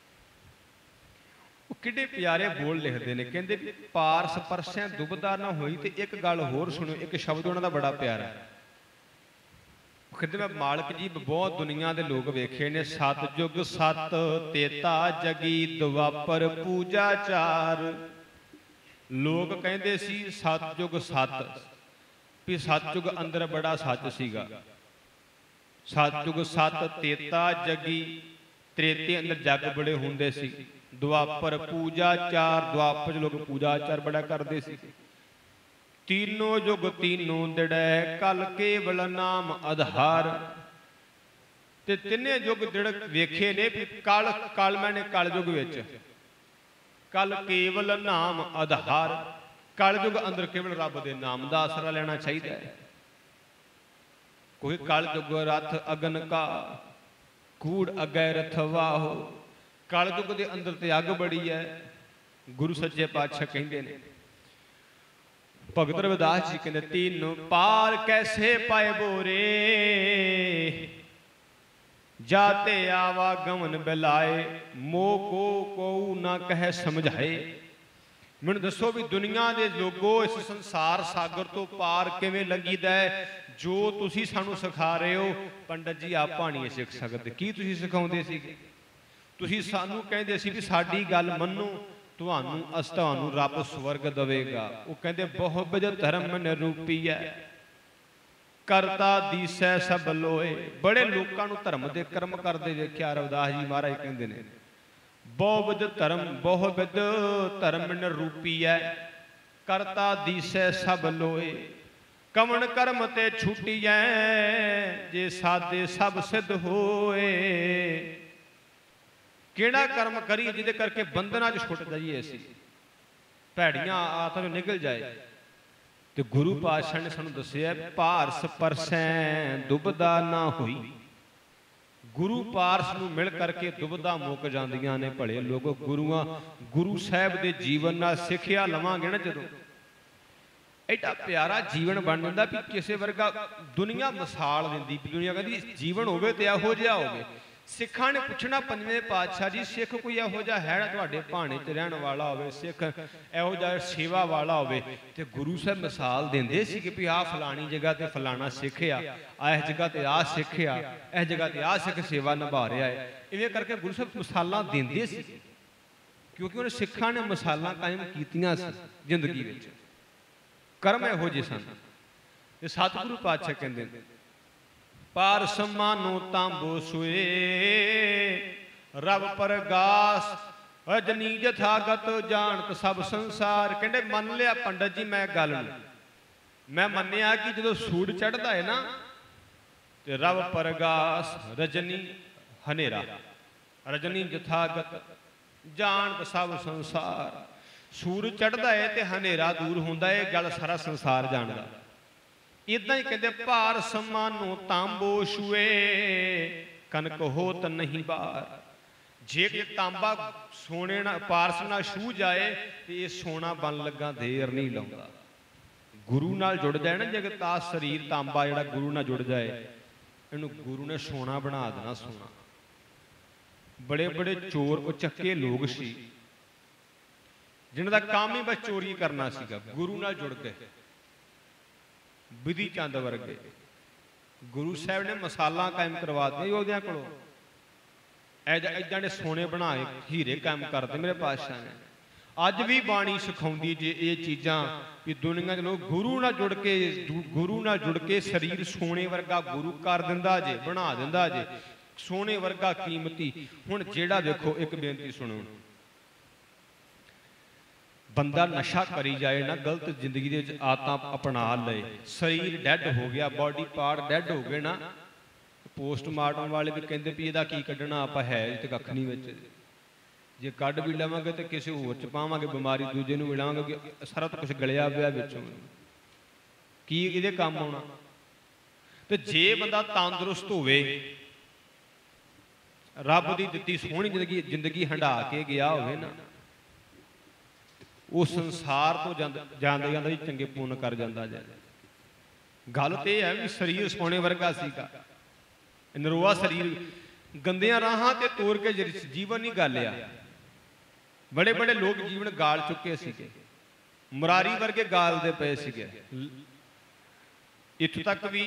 ਉਹ ਕਿੱਡੇ ਪਿਆਰੇ ਬੋਲ ਲਿਖਦੇ ਨੇ, ਕਹਿੰਦੇ ਵੀ ਪਾਰਸ ਪਰਸਿਆਂ ਦੁਬਦਾ ਨਾ ਹੋਈ। ਤੇ ਇੱਕ ਗੱਲ ਹੋਰ ਸੁਣੋ, ਇੱਕ ਸ਼ਬਦ ਉਹਨਾਂ ਦਾ ਬੜਾ ਪਿਆਰਾ ਹੈ। ਕਹਿੰਦੇ ਮੈਂ ਮਾਲਕ ਜੀ ਬਹੁਤ ਦੁਨੀਆ ਦੇ ਲੋਕ ਵੇਖੇ ਨੇ, ਸਤਜੁਗ ਸਤ ਤੇਤਾ ਜਗੀ ਦੁਆਪਰ ਪੂਜਾ ਚਾਰ। ਲੋਕ ਕਹਿੰਦੇ ਸੀ ਸਤਜੁਗ ਸਤ, ਵੀ ਸਤਜੁਗ ਅੰਦਰ ਬੜਾ ਸੱਚ ਸੀਗਾ। ਸਤਜੁਗ ਸਤ ਤੇਤਾ ਜਗੀ, ਤ੍ਰੇਤੇ ਅੰਦਰ ਜੱਗ ਬੜੇ ਹੁੰਦੇ ਸੀ। ਦੁਆਪਰ ਪੂਜਾ ਚਾਰ, ਦੁਆਪਰ ਲੋਕ ਪੂਜਾ ਚਾਰ ਬੜਾ ਕਰਦੇ ਸੀ। ਤੀਨੋ ਯੁਗ ਤੀਨੋ ਦਿੜੈ, ਕਲ ਕੇਵਲ ਨਾਮ ਆਧਾਰ। ਤੇ ਤਿੰਨੇ ਯੁਗ ਦਿੜ ਵੇਖੇ ਨੇ ਵੀ ਕਲ ਕਲ ਮੈਨੇ ਕਲ ਯੁਗ ਵਿੱਚ, ਕਲ ਕੇਵਲ ਨਾਮ ਆਧਾਰ। ਕਲ ਯੁਗ ਅੰਦਰ ਕੇਵਲ ਰੱਬ ਦੇ ਨਾਮ ਦਾ ਆਸਰਾ ਲੈਣਾ ਚਾਹੀਦਾ ਹੈ। ਕੋਈ ਕਲ ਯੁਗ ਰਥ ਅਗਨ ਕਾ, ਕੂੜ ਅਗੈ ਰਥ ਵਾਹੋ। ਕਲ ਯੁਗ ਦੇ ਅੰਦਰ ਤੇ ਅੱਗ ਬੜੀ ਹੈ। ਗੁਰੂ ਸੱਚੇ ਪਾਤਸ਼ਾਹ ਕਹਿੰਦੇ ਨੇ, ਭਗਤ ਰਵਿਦਾਸ ਜੀ ਕਹਿੰਦੇ, ਤੀਨ ਪਾਰ ਕੈਸੇ ਪਾਏ ਬੋਰੇ, ਜਾਤੇ ਆਵਾ ਗਮਨ ਬਿਲਾਏ। ਮੋਹ ਕੋ ਕੋ ਨਾ ਕਹਿ ਸਮਝਾਏ। ਮੈਨੂੰ ਦੱਸੋ ਵੀ ਦੁਨੀਆ ਦੇ ਲੋਗੋ ਇਸ ਸੰਸਾਰ ਸਾਗਰ ਤੋਂ ਪਾਰ ਕਿਵੇਂ ਲੰਘੀਦਾ ਹੈ? ਜੋ ਤੁਸੀਂ ਸਾਨੂੰ ਸਿਖਾ ਰਹੇ ਹੋ ਪੰਡਤ ਜੀ, ਆਪਾਂ ਨਹੀਂ ਸਿੱਖ ਸਕਦੇ। ਕੀ ਤੁਸੀਂ ਸਿਖਾਉਂਦੇ ਸੀ? ਤੁਸੀਂ ਸਾਨੂੰ ਕਹਿੰਦੇ ਸੀ ਵੀ ਸਾਡੀ ਗੱਲ ਮੰਨੋ, ਤੁਹਾਨੂੰ ਅਸ ਤੁਹਾਨੂੰ ਰੱਬ ਸਵਰਗ ਦੇਵੇਗਾ। ਉਹ ਕਹਿੰਦੇ ਬਹੁ ਬਿਧ ਧਰਮ ਨਿਰੂਪੀਐ, ਕਰਤਾ ਦੀਸੈ ਸਭ ਲੋਏ। ਬੜੇ ਲੋਕਾਂ ਨੂੰ ਧਰਮ ਦੇ ਕਰਮ ਕਰਦੇ ਵੇਖਿਆ। ਰਵਿਦਾਸ ਜੀ ਮਹਾਰਾਜ ਕਹਿੰਦੇ ਨੇ, ਬਹੁ ਬਿਧ ਧਰਮ ਬਹੁ ਬਿਧ ਧਰਮ ਨਿਰੂਪੀਐ, ਕਰਤਾ ਦੀਸੈ ਸਭ ਲੋਏ। ਕਵਣ ਕਰਮ ਤੇ ਛੁਟੀਐ, ਜੇ ਸਾਦੇ ਸਭ ਸਿੱਧ ਹੋਏ। ਕਿਹੜਾ ਕਰਮ ਕਰੀਏ ਜਿਹਦੇ ਕਰਕੇ ਬੰਧਨਾਂ 'ਚ ਛੁੱਟ ਜਾਈਏ, ਅਸੀਂ ਭੈੜੀਆਂ ਆਦਤਾਂ 'ਚੋਂ ਨਿਕਲ ਜਾਏ। ਤੇ ਗੁਰੂ ਪਾਤਸ਼ਾਹ ਨੇ ਸਾਨੂੰ ਦੱਸਿਆ, ਪਾਰਸ ਪਰਸੈ ਦੁਬਦਾ ਨਾ ਹੋਈ। ਗੁਰੂ ਪਾਰਸ ਨੂੰ ਮਿਲ ਕਰਕੇ ਦੁਬਦਾ ਮੁੱਕ ਜਾਂਦੀਆਂ ਨੇ। ਭਲੇ ਲੋਕੋ, ਗੁਰੂਆਂ ਗੁਰੂ ਸਾਹਿਬ ਦੇ ਜੀਵਨ ਨਾਲ ਸਿੱਖਿਆ ਲਵਾਂਗੇ ਨਾ, ਜਦੋਂ ਐਡਾ ਪਿਆਰਾ ਜੀਵਨ ਬਣ ਜਾਂਦਾ ਵੀ ਕਿਸੇ ਵਰਗਾ ਦੁਨੀਆ ਮਿਸਾਲ ਦਿੰਦੀ। ਦੁਨੀਆ ਕਹਿੰਦੀ ਜੀਵਨ ਹੋਵੇ ਤੇ ਇਹੋ ਜਿਹਾ ਹੋਵੇ। ਸਿੱਖਾਂ ਨੇ ਪੁੱਛਣਾ ਪੰਜਵੇਂ ਪਾਤਸ਼ਾਹ ਜੀ, ਸਿੱਖ ਕੋਈ ਇਹੋ ਜਿਹਾ ਹੈ ਤੁਹਾਡੇ ਭਾਣੇ 'ਚ ਰਹਿਣ ਵਾਲਾ ਹੋਵੇ, ਸਿੱਖ ਇਹੋ ਜਿਹਾ ਸੇਵਾ ਵਾਲਾ ਹੋਵੇ? ਤੇ ਗੁਰੂ ਸਾਹਿਬ ਮਿਸਾਲ ਦਿੰਦੇ ਸੀ ਕਿ ਵੀ ਆਹ ਫਲਾਣੀ ਜਗ੍ਹਾ ਤੇ ਫਲਾਣਾ ਸਿੱਖ ਆ, ਆਹ ਇਸ ਜਗ੍ਹਾ ਤੇ ਆਹ ਸਿੱਖ ਆ, ਇਸ ਜਗ੍ਹਾ ਤੇ ਆਹ ਸਿੱਖ ਸੇਵਾ ਨਿਭਾ ਰਿਹਾ ਹੈ। ਇਵੇਂ ਕਰਕੇ ਗੁਰੂ ਸਾਹਿਬ ਮਿਸਾਲਾਂ ਦਿੰਦੇ ਸੀ, ਕਿਉਂਕਿ ਉਹਨੇ ਸਿੱਖਾਂ ਨੇ ਮਿਸਾਲਾਂ ਕਾਇਮ ਕੀਤੀਆਂ ਸੀ ਜ਼ਿੰਦਗੀ ਵਿੱਚ, ਕਰਮ ਇਹੋ ਜਿਹੇ ਸਨ। ਤੇ ਸਤਿਗੁਰੂ ਪਾਤਸ਼ਾਹ ਕਹਿੰਦੇ ਨੇ, ਪਾਰ ਸਮਾਨੋ ਤਾਂਬੋ ਸੋਏ ਰਬ ਪ੍ਰਗਾਸ, ਅਜਨੀ ਜਥਾਗਤ ਜਾਣਤ ਸਭ ਸੰਸਾਰ। ਕਹਿੰਦੇ ਮੰਨ ਲਿਆ ਪੰਡਤ ਜੀ ਮੈਂ ਗੱਲ ਨੂੰ, ਮੈਂ ਮੰਨਿਆ ਕਿ ਜਦੋਂ ਸੂਰਜ ਚੜ੍ਹਦਾ ਹੈ ਨਾ ਤੇ ਰਬ ਪ੍ਰਗਾਸ, ਰਜਨੀ ਹਨੇਰਾ, ਰਜਨੀ ਜਥਾਗਤ ਜਾਣਤ ਸਭ ਸੰਸਾਰ। ਸੂਰਜ ਚੜ੍ਹਦਾ ਹੈ ਤੇ ਹਨੇਰਾ ਦੂਰ ਹੁੰਦਾ ਹੈ, ਇਹ ਗੱਲ ਸਾਰਾ ਸੰਸਾਰ ਜਾਣਦਾ। ਇਦਾਂ ਹੀ ਕਹਿੰਦੇ ਭਾਰ ਸਮਾਨੋ ਤਾਂਬੋ ਛੂਏ ਕਨਕ ਹੋਤ ਨਹੀਂ ਬਾਰ। ਜੇ ਕਿ ਤਾਂਬਾ ਸੋਨੇ ਨਾਲ ਪਾਰਸ ਨਾਲ ਛੂ ਜਾਏ ਤੇ ਇਹ ਸੋਨਾ ਬਣ ਲੱਗਾ ਦੇਰ ਨਹੀਂ ਲਾਉਂਦਾ। ਗੁਰੂ ਨਾਲ ਜੁੜ ਜਾਏ ਨਾ, ਜੇ ਤਾਂ ਸਰੀਰ ਤਾਂਬਾ ਜਿਹੜਾ ਗੁਰੂ ਨਾਲ ਜੁੜ ਜਾਏ, ਇਹਨੂੰ ਗੁਰੂ ਨੇ ਸੋਨਾ ਬਣਾ ਦੇਣਾ। ਸੋਨਾ ਬੜੇ ਬੜੇ ਚੋਰ ਉਚੱਕੇ ਲੋਕ ਸੀ ਜਿਨ੍ਹਾਂ ਦਾ ਕੰਮ ਹੀ ਬਸ ਚੋਰੀ ਕਰਨਾ ਸੀਗਾ, ਗੁਰੂ ਨਾਲ ਜੁੜ ਗਏ। ਵਿਧੀ ਚੰਦ ਵਰਗੇ ਗੁਰੂ ਸਾਹਿਬ ਨੇ ਮਸਾਲਾ ਕਾਇਮ ਕਰਵਾ ਦਿੱਤੇ ਉਹਦਿਆਂ ਕੋਲੋਂ, ਏਦਾਂ ਨੇ ਸੋਨੇ ਬਣਾ ਕੇ ਹੀਰੇ ਕਾਇਮ ਕਰਦੇ ਮੇਰੇ ਪਾਤਸ਼ਾਹ ਨੇ। ਅੱਜ ਵੀ ਬਾਣੀ ਸਿਖਾਉਂਦੀ ਜੇ ਇਹ ਚੀਜ਼ਾਂ ਵੀ ਦੁਨੀਆ ਦੇ ਲੋਕ ਗੁਰੂ ਨਾਲ ਜੁੜ ਕੇ, ਗੁਰੂ ਨਾਲ ਜੁੜ ਕੇ ਸਰੀਰ ਸੋਨੇ ਵਰਗਾ ਗੁਰੂ ਕਰ ਦਿੰਦਾ ਜੇ, ਬਣਾ ਦਿੰਦਾ ਜੇ, ਸੋਨੇ ਵਰਗਾ ਕੀਮਤੀ। ਹੁਣ ਜਿਹੜਾ ਵੇਖੋ, ਇੱਕ ਬੇਨਤੀ ਸੁਣੋ, ਬੰਦਾ ਨਸ਼ਾ ਕਰੀ ਜਾਏ ਨਾ, ਗਲਤ ਜ਼ਿੰਦਗੀ ਦੇ ਵਿੱਚ ਆਦਤਾਂ ਅਪਣਾ ਲਏ, ਸਰੀਰ ਡੈਡ ਹੋ ਗਿਆ, ਬਾਡੀ ਪਾਰਟ ਡੈਡ ਹੋ ਗਏ ਨਾ, ਪੋਸਟਮਾਰਟਮ ਵਾਲੇ ਵੀ ਕਹਿੰਦੇ ਵੀ ਇਹਦਾ ਕੀ ਕੱਢਣਾ, ਆਪਾਂ ਹੈ ਤੇ ਕੱਖ ਨਹੀਂ ਵਿੱਚ, ਜੇ ਕੱਢ ਵੀ ਲਵਾਂਗੇ ਤੇ ਕਿਸੇ ਹੋਰ ਚ ਪਾਵਾਂਗੇ ਬਿਮਾਰੀ, ਦੂਜੇ ਨੂੰ ਮਿਲਾਂਗੇ, ਸਾਰਾ ਤਾਂ ਕੁਛ ਗਲਿਆ ਪਿਆ ਵਿੱਚੋਂ, ਕੀ ਇਹਦੇ ਕੰਮ ਆਉਣਾ। ਤੇ ਜੇ ਬੰਦਾ ਤੰਦਰੁਸਤ ਹੋਵੇ, ਰੱਬ ਦੀ ਦਿੱਤੀ ਸੋਹਣੀ ਜ਼ਿੰਦਗੀ ਜ਼ਿੰਦਗੀ ਹੰਢਾ ਕੇ ਗਿਆ ਹੋਵੇ ਨਾ, ਉਹ ਸੰਸਾਰ ਤੋਂ ਜਾਂਦੇ ਜਾਂਦਾ ਵੀ ਚੰਗੇ ਪੁੰਨ ਕਰ ਜਾਂਦਾ ਜਾਏ। ਗੱਲ ਤੇ ਇਹ ਹੈ ਵੀ ਸਰੀਰ ਸੋਨੇ ਵਰਗਾ ਸੀਗਾ, ਨਰੋਆ ਸਰੀਰ ਗੰਦਿਆਂ ਰਾਹਾਂ ਤੇ ਤੋਰ ਕੇ ਜੀਵਨ ਨਹੀਂ ਗਾਲਿਆ। ਬੜੇ ਬੜੇ ਲੋਕ ਜੀਵਨ ਗਾਲ ਚੁੱਕੇ ਸੀਗੇ, ਮੁਰਾਰੀ ਵਰਗੇ ਗਾਲਦੇ ਪਏ ਸੀਗੇ। ਇੱਥੋਂ ਤੱਕ ਵੀ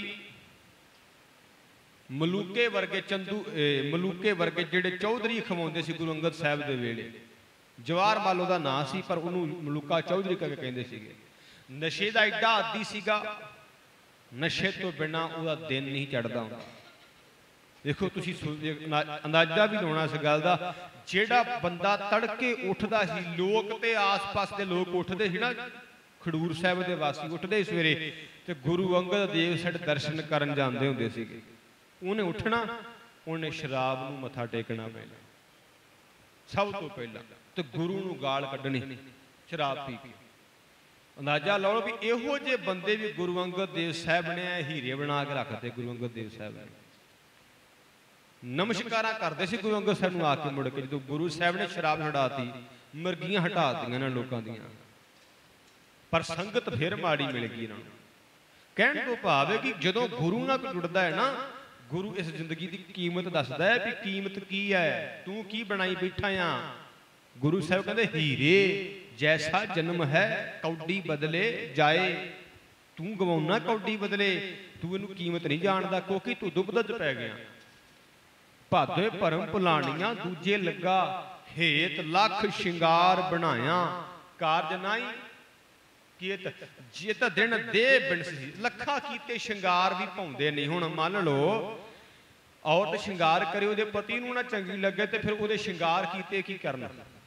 ਮਲੂਕੇ ਵਰਗੇ ਚੰਦੂ ਮਲੂਕੇ ਵਰਗੇ ਜਿਹੜੇ ਚੌਧਰੀ ਖਵਾਉਂਦੇ ਸੀ ਗੁਰੂ ਅੰਗਦ ਸਾਹਿਬ ਦੇ ਵੇਲੇ, ਜਵਾਹਰ ਮਾਲ ਉਹਦਾ ਨਾਂ ਸੀ, ਪਰ ਉਹਨੂੰ ਮਲੂਕਾ ਚੌਧਰੀ ਕਰਕੇ ਕਹਿੰਦੇ ਸੀਗੇ। ਨਸ਼ੇ ਦਾ ਐਡਾ ਆਦੀ ਸੀਗਾ, ਨਸ਼ੇ ਤੋਂ ਬਿਨਾਂ ਉਹਦਾ ਦਿਨ ਨਹੀਂ ਚੜ੍ਹਦਾ ਹੁੰਦਾ। ਦੇਖੋ ਤੁਸੀਂ ਅੰਦਾਜ਼ਾ ਵੀ ਲਾਉਣਾ ਇਸ ਗੱਲ ਦਾ, ਜਿਹੜਾ ਬੰਦਾ ਤੜਕੇ ਉੱਠਦਾ ਸੀ, ਲੋਕ ਤੇ ਆਸ-ਪਾਸ ਦੇ ਲੋਕ ਉੱਠਦੇ ਸੀ ਨਾ, ਖਡੂਰ ਸਾਹਿਬ ਦੇ ਵਾਸੀ ਉੱਠਦੇ ਸਵੇਰੇ ਤੇ ਗੁਰੂ ਅੰਗਦ ਦੇਵ ਸਾਡੇ ਦਰਸ਼ਨ ਕਰਨ ਜਾਂਦੇ ਹੁੰਦੇ ਸੀਗੇ। ਉਹਨੇ ਉੱਠਣਾ, ਉਹਨੇ ਸ਼ਰਾਬ ਨੂੰ ਮੱਥਾ ਟੇਕਣਾ ਪਹਿਲਾਂ, ਸਭ ਤੋਂ ਪਹਿਲਾਂ, ਤੇ ਗੁਰੂ ਨੂੰ ਗਾਲ ਕੱਢਣੀ ਸ਼ਰਾਬ ਪੀ ਕੇ। ਅੰਦਾਜ਼ਾ ਲਾਓ ਵੀ ਇਹੋ ਜਿਹੇ ਬੰਦੇ ਵੀ ਗੁਰੂ ਅੰਗਦ ਦੇਵ ਸਾਹਿਬ ਨੇ ਹੀਰੇ ਬਣਾ ਕੇ ਰੱਖਦੇ। ਗੁਰੂ ਅੰਗਦ ਦੇਵ ਸਾਹਿਬ ਨੇ ਨਮਸਕਾਰਾਂ ਕਰਦੇ ਸੀ ਗੁਰੂ ਅੰਗਦ ਸਾਹਿਬ ਨੂੰ ਆ ਕੇ ਮੁੜ ਕੇ, ਜਦੋਂ ਗੁਰੂ ਸਾਹਿਬ ਨੇ ਸ਼ਰਾਬ ਛਡਾਤੀ, ਮਿਰਗੀਆਂ ਹਟਾਤੀਆਂ ਇਹਨਾਂ ਲੋਕਾਂ ਦੀਆਂ, ਪਰ ਸੰਗਤ ਫਿਰ ਮਾੜੀ ਮਿਲ ਗਈ ਇਹਨਾਂ ਨੂੰ। ਕਹਿਣ ਤੋਂ ਭਾਵ ਹੈ ਕਿ ਜਦੋਂ ਗੁਰੂ ਨਾਲ ਜੁੜਦਾ ਹੈ ਨਾ, ਗੁਰੂ ਇਸ ਜ਼ਿੰਦਗੀ ਦੀ ਕੀਮਤ ਦੱਸਦਾ ਹੈ ਵੀ ਕੀਮਤ ਕੀ ਹੈ, ਤੂੰ ਕੀ ਬਣਾਈ ਬੈਠਾ ਆ। ਗੁਰੂ ਸਾਹਿਬ ਕਹਿੰਦੇ ਹੀਰੇ ਜੈਸਾ ਜਨਮ ਹੈ ਕੌਡੀ ਬਦਲੇ ਜਾਏ, ਤੂੰ ਗਵਾਉਣਾ ਕੌਡੀ ਬਦਲੇ, ਤੂੰ ਇਹਨੂੰ ਕੀਮਤ ਨਹੀਂ ਜਾਣਦਾ, ਕਿਉਂਕਿ ਤੂੰ ਦੁਬਦਤ ਚ ਪੈ ਗਿਆ। ਭਾਦੋਏ ਭਰਮ ਭੁਲਾਣੀਆਂ ਦੂਜੇ ਲੱਗਾ, ਹੇਤ ਲੱਖ ਸ਼ਿੰਗਾਰ ਬਣਾਇਆ, ਕਾਰਜ ਨਾਈ ਕੀਤ ਜੇ ਤਾਂ ਦਿਨ ਦੇ ਬਿਨ ਸੀ, ਲੱਖਾਂ ਕੀਤੇ ਸ਼ਿੰਗਾਰ ਵੀ ਪਾਉਂਦੇ ਨਹੀਂ। ਹੁਣ ਮੰਨ ਲਓ ਔਰਤ ਸ਼ਿੰਗਾਰ ਕਰੇ, ਉਹਦੇ ਪਤੀ ਨੂੰ ਨਾ ਚੰਗੀ ਲੱਗੇ ਤੇ ਫਿਰ ਉਹਦੇ ਸ਼ਿੰਗਾਰ ਕੀਤੇ ਕੀ ਕਰਨਾ।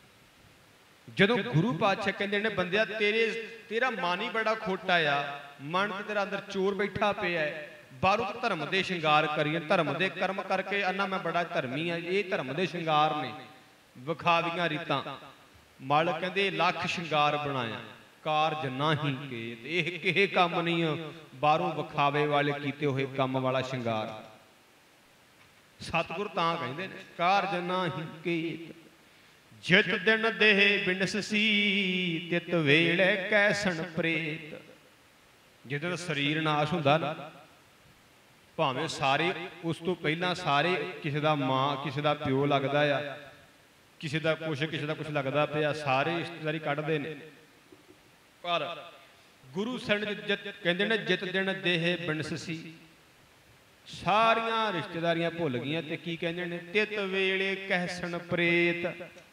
ਜਦੋਂ ਗੁਰੂ ਪਾਤਸ਼ਾਹ ਕਹਿੰਦੇ ਨੇ ਬੰਦਿਆ ਤੇਰੇ ਤੇਰਾ ਮਨ ਹੀ ਬੜਾ ਖੋਟਾ ਆ, ਮਨ ਤੇ ਤੇਰਾ ਅੰਦਰ ਚੋਰ ਬੈਠਾ ਪਿਆ ਹੈ, ਬਾਹਰੋਂ ਧਰਮ ਦੇ ਸ਼ਿੰਗਾਰ ਕਰੀਏ, ਧਰਮ ਦੇ ਕਰਮ ਕਰਕੇ ਆਨਾ ਮੈਂ ਬੜਾ ਧਰਮੀ ਆ, ਇਹ ਧਰਮ ਦੇ ਸ਼ਿੰਗਾਰ ਨੇ, ਵਿਖਾਵੀਆਂ ਰੀਤਾਂ। ਮਲ ਕਹਿੰਦੇ ਲੱਖ ਸ਼ਿੰਗਾਰ ਬਣਾਇਆ, ਕਾਰਜ ਨਾਹੀਂ ਕੇ, ਇਹ ਕਿਸੇ ਕੰਮ ਨਹੀਂ, ਬਾਹਰੋਂ ਵਿਖਾਵੇ ਵਾਲੇ ਕੀਤੇ ਹੋਏ ਕੰਮ ਵਾਲਾ ਸ਼ਿੰਗਾਰ। ਸਤਿਗੁਰ ਤਾਂ ਕਹਿੰਦੇ ਨੇ ਕਾਰਜ ਨਾਹੀਂ ਕੇ, ਜਿਤ ਦਿਨ ਦੇਹ ਬਿਨਸ ਸੀ ਤਿਤ ਵੇਲੇ ਕੈਸਣ ਪ੍ਰੇਤ। ਜਦੋਂ ਸਰੀਰ ਨਾਸ਼ ਹੁੰਦਾ ਨਾ, भावें सारे उस तो पहला सारे किसी का मां किसी का प्यो लगता आ, किसी का कुछ किसी का कुछ लगता पिया, सारे रिश्तेदारी कढ़ते हैं। पर गुरु सन कहते ने जित दिन देह बिनसी, सारिया रिश्तेदारियां भुल गई ते की कहते ने तित वेले कहसन प्रेत,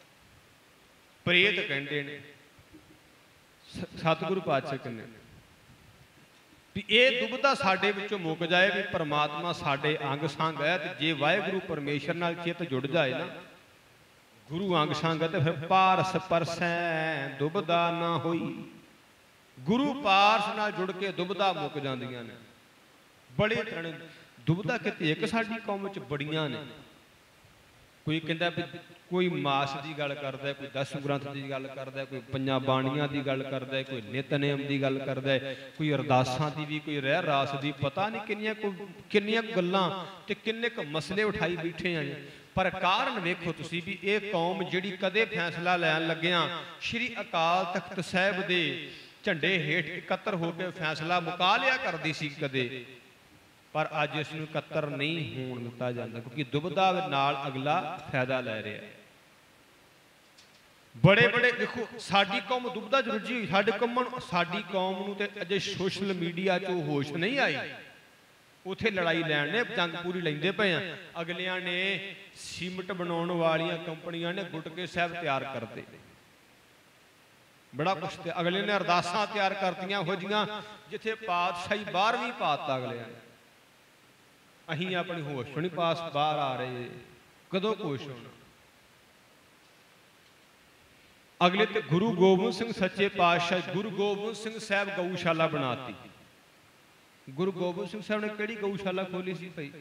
प्रेत कहते ने। सतगुरु पातशाह कहते भी ये दुबदा साडे विचों मुक जाए भी परमात्मा साडे अंग संग है, तो जे वाहिगुरु परमेश्वर नाल चित जुड़ जाए ना, गुरु अंग संग है, तो फिर पारस परसै दुबदा ना होई। गुरु पारस नाल जुड़ के दुबदा मुक जांदियां ने। बड़े तरह दुबदा किते एक साडी कौम विच बड़ियां ने। कोई कहता भी कोई मास की गल करता है, कोई दस ग्रंथ की गल करता है, कोई पंजां बाणियां की गल करता है, कोई नितनेम की गल करता है, कोई अरदासां की भी, कोई रह रास की, पता नहीं किन्नियां किन्नियां गल्लां ते किन्ने क मसले उठाई बैठे हैं। पर कारण वेखो तुसी भी ये कौम जिहड़ी कदे फैसला लैन लग्गियां श्री अकाल तख्त साहिब दे झंडे हेठ इकत्तर होकर फैसला मुका लिया करदी सी कदे, पर अज इसनूं इकत्तर नहीं होण दिता जांदा, क्योंकि दुबदा नाल अगला फायदा लै रहा है। बड़े बड़े देखो साडी कौम दुबदा च रुझी हुई, साडी कौम साडी कौम नूं ते अजे सोशल मीडिया चों होश नहीं आई। उत्थे लड़ाई लैण ने जंग पूरी लैंदे पे हैं। अगलियां ने सीमट बनाउण वालियां कंपनियां ने गुटके साहब तैयार करते, बड़ा कुछ अगले ने अरदासां तैयार करतियां हो जियां जिथे पातशाही बारहवीं पाता अगलियां ने। अहीं अपनी होश नहीं पास बाहर आ रहे, कदों होश होना। अगले ते गुरु गोबिंद सिंह सच्चे पातशाह, गुरु गोबिंद सिंह साहब गऊशाला बनाती। गुरु गोबिंद सिंह साहब ने केड़ी गऊशाला खोली सी भाई?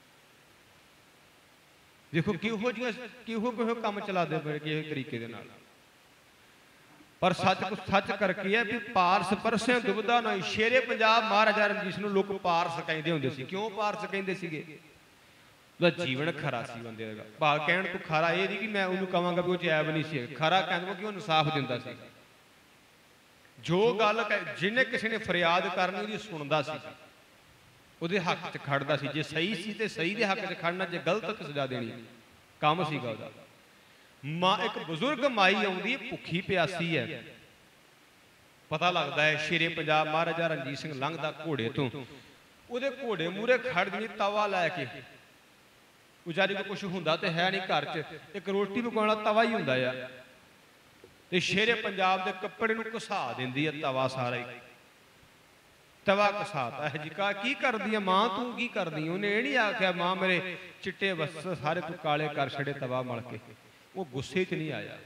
देखो किहो जिहा किहो किहो काम चलाते पे किहो तरीके दे नाल। पर सच कुछ सच करके है भी पारस परसियां दुबदा नहीं। शेरे पंजाब महाराजा रणजीत सिंह नूं लोग पारस कहंदे हुंदे सी। क्यों पारस कहंदे सीगे? ਉਹਦਾ जीवन खरा सी बंदे दा। भाग कहण तूं खरा ये नहीं कि मैं उन्होंने कहांगा भी वो ऐब नहीं सी, खरा कहंदा कि वो इंसाफ दिंदा सी। जो गल जिन्हें किसी ने फरियाद करनी ਉਹਦੀ सुनदा सी, ਉਹਦੇ हक च खड़दा सी। जे सही सी ते सही दे हक च खड़ना, जे गलत ते सजा देनी, काम सीगा ਉਹਦਾ। मां एक बजुर्ग माई आउंदी भुखी प्यासी है, पता लगता है शेरे पंजाब महाराजा रणजीत सिंह लंघदा घोड़े तो, ਉਹਦੇ घोड़े मूहरे खड़ गई तवा लैके। बेचारी को कुछ हुंदा ते है नहीं घर च, एक रोटी पकाउण वाला तवा ही हुंदा आ, ते शेरे पंजाब दे कपड़े नूं घसा दिंदी है तवा सारा ही। तवा घसाता है जी कहा की करदी है मां तू की करदी? उन्हें ये नहीं आख्या मां मेरे चिट्टे वस्त्र सारे तू काले कर छड़े तवा मल के। वो गुस्से च नहीं आया,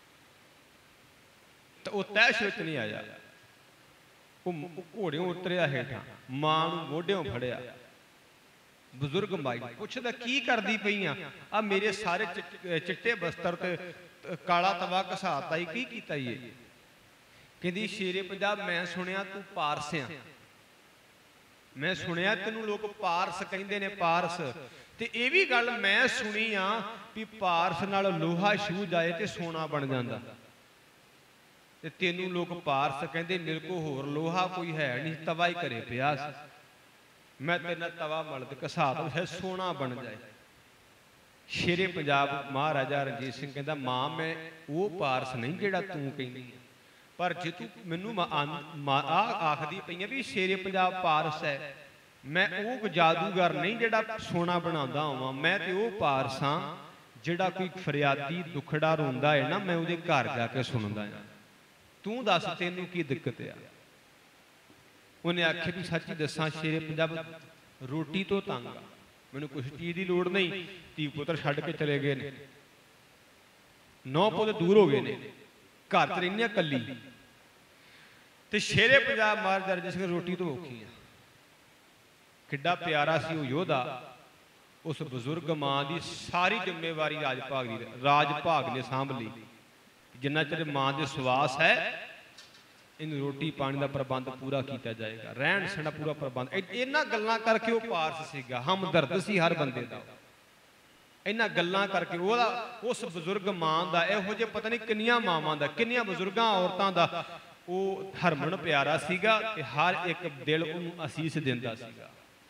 तो वो तैश विच नहीं आया। वो घोड़ियों उतरिया हेठां, मां नूं मोढियों फड़िया। बजुर्ग माई पुछदा की करदी पई आ? आ मेरे सारे चिट्टे बस्तर ते काला तवा घसाता ही, की कीता ये? कहंदी शेरे पंजाब मैं सुनिया तू पारस आ, मैं सुनिया तेनू लोग पारस कहंदे ने पारस। ते ये भी गल मैं सुनी आ भी पारस नाल लोहा छू जाए ते सोना बन जांदा, ते तेनू लोग पारस कहंदे, मेरे को होर लोहा कोई है नहीं, तवा ही करे पिया, मैं तेना तवा मल के घसा दूं फिर सोना बन जाए। शेरे पंजाब महाराजा रणजीत सिंह कहंदा मां मैं वो पारस नहीं जिहड़ा तू कहंदी है, पर जे तू मैनू आ आखदी पई भी शेरे पंजाब पारस है, मैं वो जादूगर नहीं जिहड़ा सोना बनांदा होवां, मैं ते वो पारस हां जिहड़ा कोई फरियादी दुखड़ा रोंदा है ना, मैं उहदे घर जाके सुनदा हां। तू दस तेनू की दिक्कत आ? उन्हें आखे भी सच ही दसा शेरे पंजाब रोटी तो तंग आ, मैनू कुछ चीज़ की लोड़ नहीं, धी पुत्र छड्ड के चले गए ने, नौ पुत दूर हो गए ने, घर च रहिंदी कली, ते शेरे पंजाब महाराजा रणजीत सिंह रोटी तो औखी आ। किड्डा प्यारा सी वो योधा, उस बजुर्ग मां की सारी जिम्मेवारी राज भाग दी राज भाग ने सांभ ली। जिन्ना चिर मां के सवास है इन रोटी पानी का प्रबंध पूरा किया जाएगा, रहन सहन पूरा प्रबंध। इन्हां गल्लां करके वो पारस सीगा, हमदर्द सी हर बंदे दा। इन्हां गल्लां करके ओहदा उस बजुर्ग मां दा इहो जिहे पता नहीं किन्नियां मावां दा किन्नियां बजुर्गां औरतां दा वो हरमन प्यारा सीगा, ते हर एक दिल उहनूं असीस दिंदा सीगा।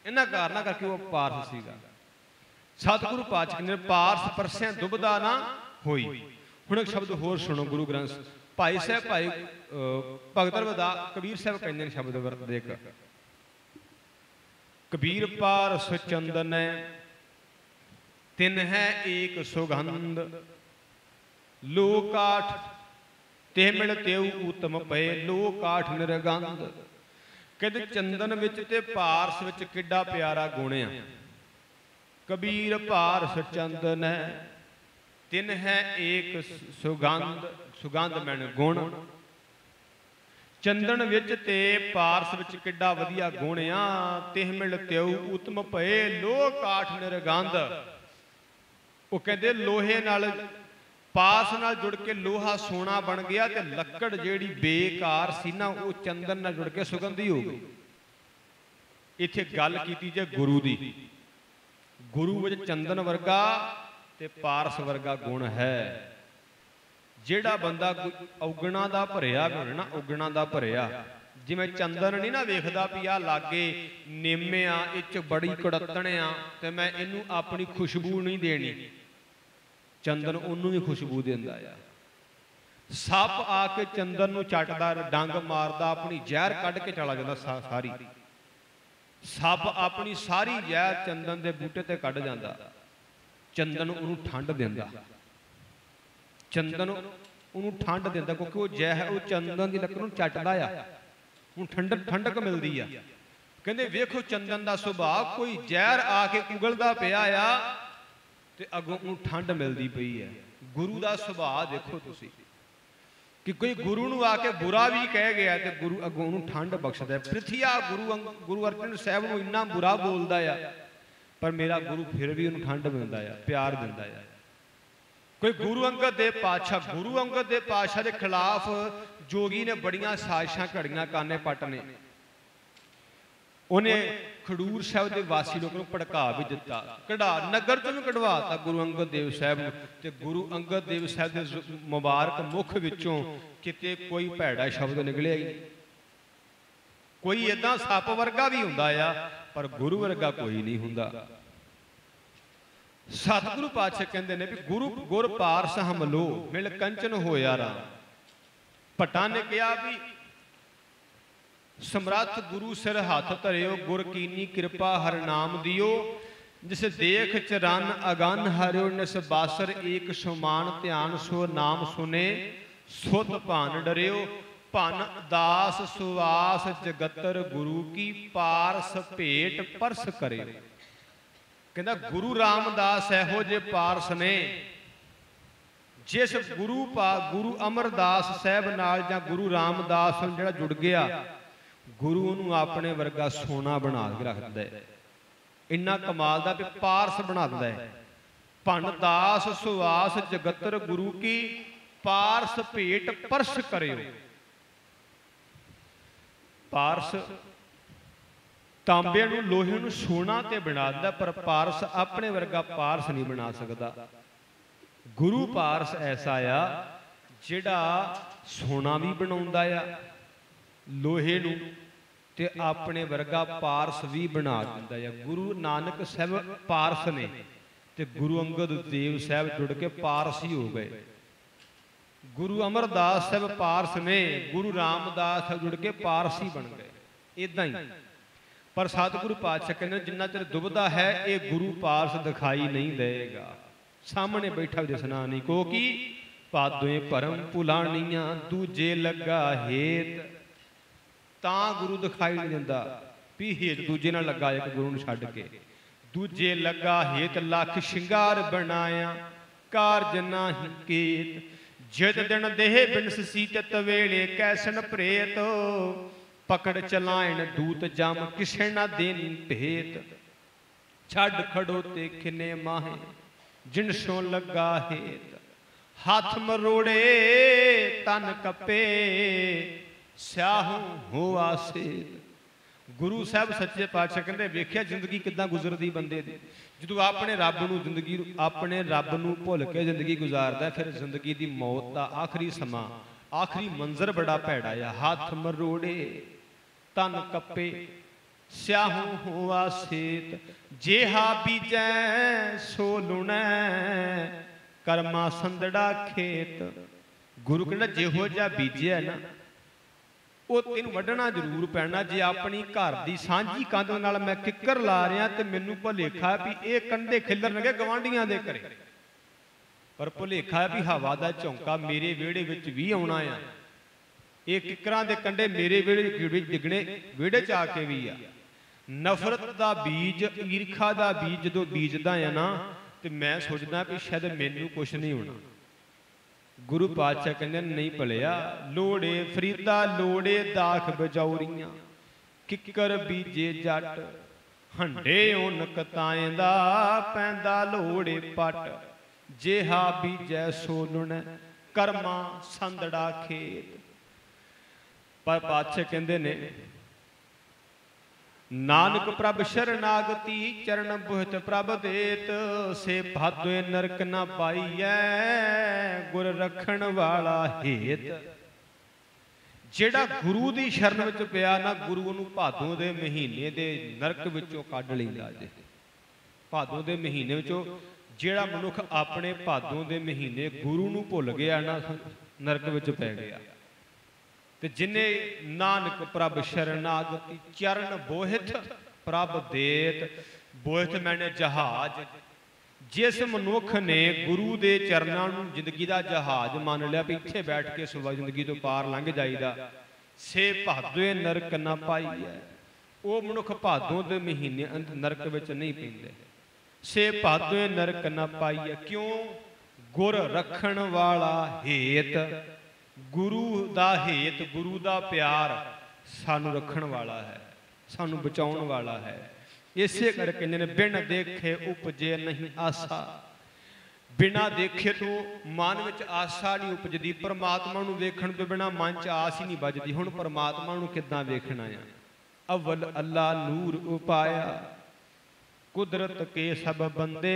इन्हां कारणों करके वो पारस सीगा। सतगुरु पातशाह कहंदे पारस परसिया दुबदा ना होई। हुण एक शब्द होर सुनो गुरु ग्रंथ भाई साहब भाई भगत रविदास कबीर साहब कहंदे ने शब्द वरतदे एक कबीर पारस चंदन तिन है एक सुगंध लो काठ ते मिल तेऊ उत्तम पए लो काठ निरगंध। कहते चंदन विच ते पारस विच किड्डा प्यारा गुण आ। कबीर पारस चंदन है तिन है एक सुगंध सुगंध मैन गुण। चंदन विच ते पारस विच किड्डा वधिया गुण आ तिह मिल तेऊ उत्तम पए लो काठ निरगंध। वो कहते लोहे नाल पास नाल जुड़ के लोहा सोना बन गया ते लकड़ जेड़ी बेकार सी ना वो चंदन नाल जुड़ के सुगंधी हो गई। इत्थे गल कीती जे गुरु दी। गुरु विच चंदन वर्गा ते पारस वर्गा गुण है। जेड़ा बंदा औगणा दा भरिया होवे ना औगणा दा भरिया जिवें चंदन नहीं ना वेखदा भी आ लागे निम्मे आ इच बड़ी कड़तण आ ते मैं इनू अपनी खुशबू नहीं देनी। चंदन उन्होंने भी खुशबू देंदा आ। सप आके चंदन नूं चटदा डंग मारदा अपनी जहर कढ़ के चला जांदा सारी। सप अपनी सारी जहर चंदन के बूटे ते कढ़ जांदा। चंदन उन्होंने ठंड देंदा। चंदन उन्होंने ठंड देंदा क्योंकि वो जहर वो चंदन की लकड़ नूं चटदा आ उन्हें ठंडक ठंडक मिलती आ। कहंदे वेखो चंदन का सुभाव कोई जहर आके उगलदा पिया आ ते अगों उन्हें ठंड मिलती पई है। गुरु का सुभाव देखो तुसी कि कोई गुरु नूं आके बुरा भी कह गया तो गुरु अगों उन्हें ठंड बख्शदा है। पृथ्या गुरु गुरु अर्जन साहब नूं इन्ना बुरा बोलदा आ पर मेरा गुरु फिर भी उन्हें ठंड मिलदा है प्यार दिंदा है। कोई गुरु अंगद देव पातशाह गुरु अंगद देव पातशाह के खिलाफ जोगी ने बड़ियां साजिशां घड़ियां काने पट ने। उन्हें खडूर साहब के वासी लोगों को भड़का भी दिता कढ़ा नगर चों भी कढ़वाता गुरु अंगद देव साहब ते गुरु अंगद देव साहब के मुबारक मुख विचों किते कोई भैड़ा शब्द निकलिया ही। कोई इदां सप वर्गा भी हुंदा आ पर गुरु वर्गा कोई नहीं हुंदा। सतगुरु पातशाह कहंदे ने भी गुरु गुर पारस हम लो मिल कंचन होया राम। भट्टां ने कहा भी समर्थ गुरु सिर हाथ धरियो गुर कीनी कृपा हर नाम दियो। जिस देख चरण अगन हरियो निस बासर एक समान ध्यान सो नाम सुने सुत भान डरियो। भन दास सुवास जगतर गुरु की पारस भेट परस करियो। कहंदा गुरु रामदास एहो जे पारस ने जिस गुरु पा गुरु अमरदास साहब नाल जां गुरु रामदास जिहड़ा जुड़ गया गुरु नूं अपने वर्गा सोना बना के रख दिंदा है। इन्ना कमाल दा भी पारस बना दिंदा है। भन दास सुवास जगतर गुरु की पारस भेट परस करियो। पारस तांबे नूं लोहे नूं सोना ते बना दिंदा पर पारस अपने वर्गा पारस नहीं बना सकदा। गुरु पारस ऐसा आ जिहड़ा सोना भी बनाउंदा आ लोहे नूं ते अपने वर्गा पारस भी बना दिंदा है। गुरु नानक साहब पारस ने ते गुरु अंगद देव साहब जुड़ के पारस ही हो गए। गुरु अमरदास साहब पारस ने गुरु रामदास साहब जुड़ के पारस ही बन गए। इदां ही पर सतगुरु पातशाह कहते जिन्ना चिर दुबदा है ये गुरु पारस दिखाई नहीं देगा। सामने बैठा दिसना नहीं क्योंकि पादों परम भुलानियां दूजे लगा हेत तां गुरु दिखाई नहीं दिंदा भी हेत दूजे नाल लगा एक गुरु नूं छड्ड के दूजे लगा हेत लख शिंगार बनाया कारज नाही केत जित दिन देह बिनस सीतत वेले कैसन प्रेत पकड़ चलायन दूत जम किसे ना देन भेत छड्ड खड़ोते खिने माहे जिनसों लगा हेत हाथ मरोड़े तन कपे स्याहू हो आसे। गुरु साहब सच्चे पातशाह कहते वेख्या जिंदगी किदां गुजरदी बंदे दी जो अपने रब नूं जिंदगी अपने रब नूं भुल के जिंदगी गुजारदा फिर जिंदगी दी मौत दा आखिरी समा आखिरी मंजर बड़ा भैड़ा आ। हाथ मरोड़े तन कपे स्याहू हुआ सेत जेहा बीजै सो लुणै कर्मा संदड़ा खेत। गुरु कहना जिहो जिहा बीजिया ना ਉਹ ਤੈਨੂੰ ਵੱਢਣਾ ਜ਼ਰੂਰ ਪੈਣਾ। ਜੇ ਆਪਣੀ ਘਰ ਦੀ ਸਾਂਝੀ ਕੰਧ ਨਾਲ ਮੈਂ ਕਿੱਕਰ ਲਾ ਰਿਹਾ ਤੇ ਮੈਨੂੰ ਭੁਲੇਖਾ ਵੀ ਇਹ ਕੰਢੇ ਖਿੱਲਰਨਗੇ ਗਵਾਂਢੀਆਂ ਦੇ ਘਰੇ, ਪਰ ਭੁਲੇਖਾ ਵੀ ਹਵਾ ਦਾ ਝੋਂਕਾ ਮੇਰੇ ਵਿਹੜੇ ਵਿੱਚ ਵੀ ਆਉਣਾ ਆ। ਇਹ ਕਿੱਕਰਾਂ ਦੇ ਕੰਢੇ ਮੇਰੇ ਵਿਹੜੇ ਵਿੱਚ ਡਿੱਗਣੇ, ਵਿਹੜੇ 'ਚ ਆ ਕੇ ਵੀ ਆ। ਨਫ਼ਰਤ ਦਾ ਬੀਜ, ਈਰਖਾ ਦਾ ਬੀਜ ਜਦੋਂ ਬੀਜਦਾ ਆ ਨਾ ਤੇ ਮੈਂ ਸੋਚਦਾ ਵੀ ਸ਼ਾਇਦ ਮੈਨੂੰ ਕੁਛ ਨਹੀਂ ਹੋਣਾ। गुरु पातशाह कहते नहीं भलिया लोड़े फरीदा लोड़े दाख बजौरियां किकर बीजे जट हंडे उन कताएं दा पैंदा लोड़े पट जेहा बीजै सोलण कर्मा संदड़ा खेत। पर पातशाह कहते ने नानक प्रभ शरणागति चरण बुहत प्रभ देत से भादोए नरक न पाईऐ गुर रखण वाला हेत। जेड़ा गुरु दी शरण विच पिया ना गुरु नूं भादों दे महीने दे नरक विचों कढ लैंदा जे। भादों दे महीने विचों जेड़ा मनुख अपने भादों दे महीने गुरु नूं भुल गया ना नरक विच पै गया। ते जिन्ने नानक प्रभ शरणागति चरण बोहित प्रभ देत। बोहित मैंने जहाज, जिस मनुख ने गुरु दे चरणों नूं जिंदगी का जहाज मान लिया भी इत्थे बैठ के सुबह जिंदगी तो पार लंघ जाईदा, से भादोए नरक न पाई है। वो मनुख भादों के महीने नरक विच नहीं पैंदे। से भादोए नरक न पाई है क्यों? गुर रखण वाला हेत। गुरु दा हेत, गुरु दा प्यार सानू रखण वाला है, सानू बचाउण वाला है। इसे करके इन्होंने बिन देखे उपजे नहीं आसा। बिना देखे तो मन विच आसा नहीं उपजदी। परमात्मा नूं वेखण तो बिना मन च आस ही नहीं बजदी। हुण परमात्मा नूं किद्दां वेखना है? अव्वल अल्लाह नूर उपाया कुदरत के सब बंदे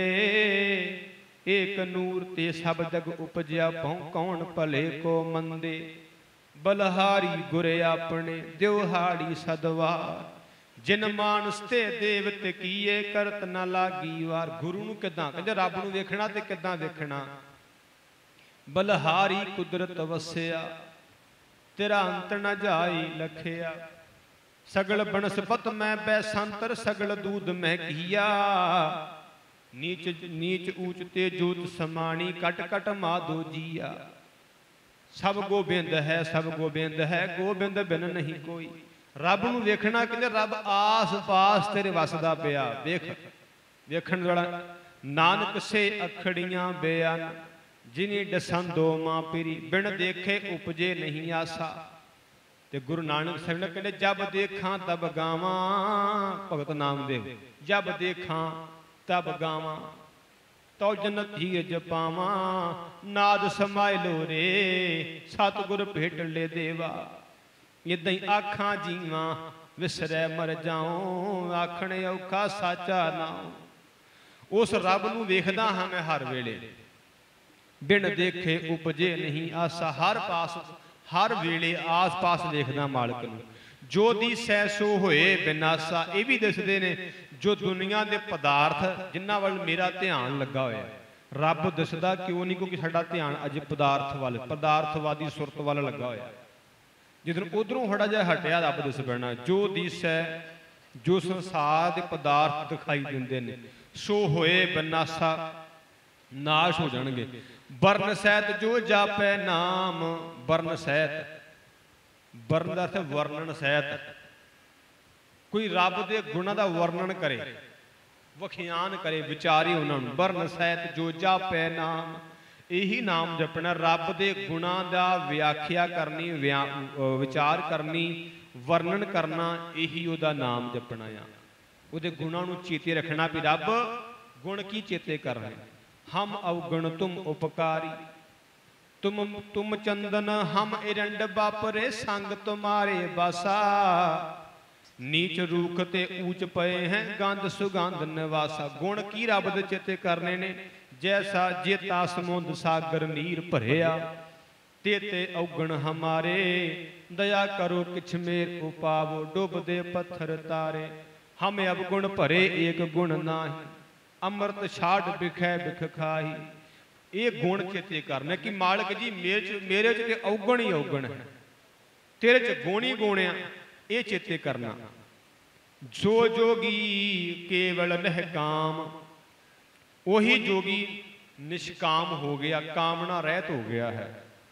एक नूर ते सब जग उपजया भौं कौन भले को मंदे। बलहारी गुरे अपने दिवहाड़ी सदवार जिन मानस ते देवत कीए करत न लागी वार। गुरु नूं किदां कहंदे रब नूं वेखना ते किदां वेखना? बलहारी कुदरत वसिया तेरा अंत न जाई लखिया। सगल बनस्पत मैं बैसंतर सगल दूध मैं किया। नीच नीच ऊच ते जोत समाणी कट कट माधो जिया। सब गोबिंद है सब गोबिंद है गोबिंद बिन नहीं कोई। रब नूं वेखना कहंदे रब आस पास तेरे वसदा पिया। वेख वेखण वाला नानक से अखड़ियां बेअन जिनी डसंदो मां पीरी बिन देखे उपजे नहीं आसा। ते गुरु नानक साहिब ने कहंदे जब देखा तब गावां। भगत नामदेव जब देखा तब गावां तो जन्नत धीरज पावां। नाद समाय लो रे सतगुर भेट ले देवा। इदां ही आखां जीवां विसरै मर जाऊं आखणे औखा साचा नाऊं। उस रब नूं वेखदा हां मैं हर वेले बिन देखे उपजे नहीं आसा। हर पास हर वेले आस पास देखदा मालक नूं। जो दिसै सो होए बिनासा। ये भी दसदे ने जो दुनिया के पदार्थ जिन्हां वल मेरा ध्यान लगा होया रब दसदा क्यों नहीं? क्योंकि साडा ध्यान अज पदार्थ वाल पदार्थवादी सुरत वाल लगा होया। जिदन उधरों थोड़ा जिहा हटिया रब दस पैना। जो दिसै जो संसार के पदार्थ दिखाई दिंदे ने सो होए बिनासा नाश हो जाणगे। वर्ण सहित जो जापै नाम। वर्ण सहित वर्ण का अर्थ वर्णन सहित। कोई रब के गुणों का वर्णन करे वखियान करे विचारे उन्होंने। वर्ण सहित जो जापै नाम। यही नाम जपना। रब के गुणों का व्याख्या करनी विचार करनी वर्णन करना यही उहदा नाम जपना आ। उहदे गुणों नूं चेते रखना भी रब गुण की चेते कर रहे। हम अवगुण तुम उपकारी तुम तुम चंदन हम इरंड बापरे संग तुम्हारे बासा। नीच रूख ते ऊंच पए हैं गंध सुगंध निवासा। गुण की रब दे चेते करने ने जैसा जेता समुंद सागर नीर भरिया। तेते औगण हमारे दया करो किछ मेर उपावो डुबदे पत्थर तारे। हम अवगुण भरे एक गुण नाही, अमृत छाड़ बिखै बिख खाही। ये गुण चेते करने कि मालिक जी मेरे च मेरे च ते औगण ही औगण है, तेरे च गुण ही गुण आ, ये चेते करना। जो जोगी केवल निष्काम, वही जोगी निष्काम हो गया, कामना रहित हो गया है।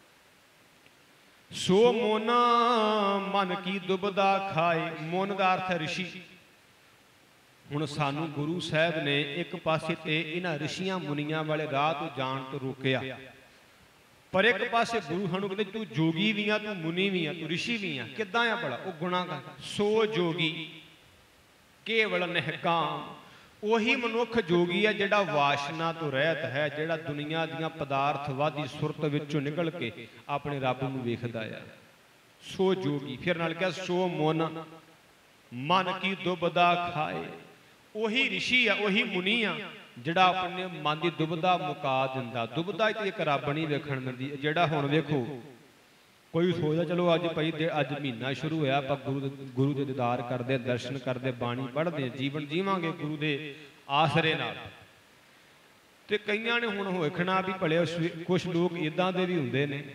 सो मोन मन की दुबदा खाए, मोन का अर्थ है ऋषि। हुण सानू गुरु साहब ने एक पासे ते इन्हां ऋषियां मुनियां वाले राह तो जाण तो रोकिया, पर एक पासे गुरु सानू कहते तू जोगी भी आ, तू मुनि भी आ, तू ऋषि भी आ। किदां आ भला? वो गुणां दा। सो जोगी केवल निष्काम, वही मनुख जोगी है जिहड़ा वासना तो रहत है, जिहड़ा दुनिया दीयां पदार्थवादी सुरत विचों निकल के अपने रब नूं वेखदा है। सो जोगी, फिर नाल कहा सो मोन मन की दुबदा खाए, वही ऋषि है, वही मुनि आ जिहड़ा अपने मन की दुबदा मुका दिंदा। दुबदा तो एक रब नहीं वेखण मिलदी। जिहड़ा हुण वेखो कोई सोचदा चलो अज भाई अज महीना शुरू होया, आपां गुरु गुरु दे दीदार करदे, दर्शन करदे, बाणी पढ़दे, जीवन जीवांगे गुरु दे आसरे नाल। ते कईयां ने हुण वेखना भी भले कुछ लोग इदां दे भी हुंदे ने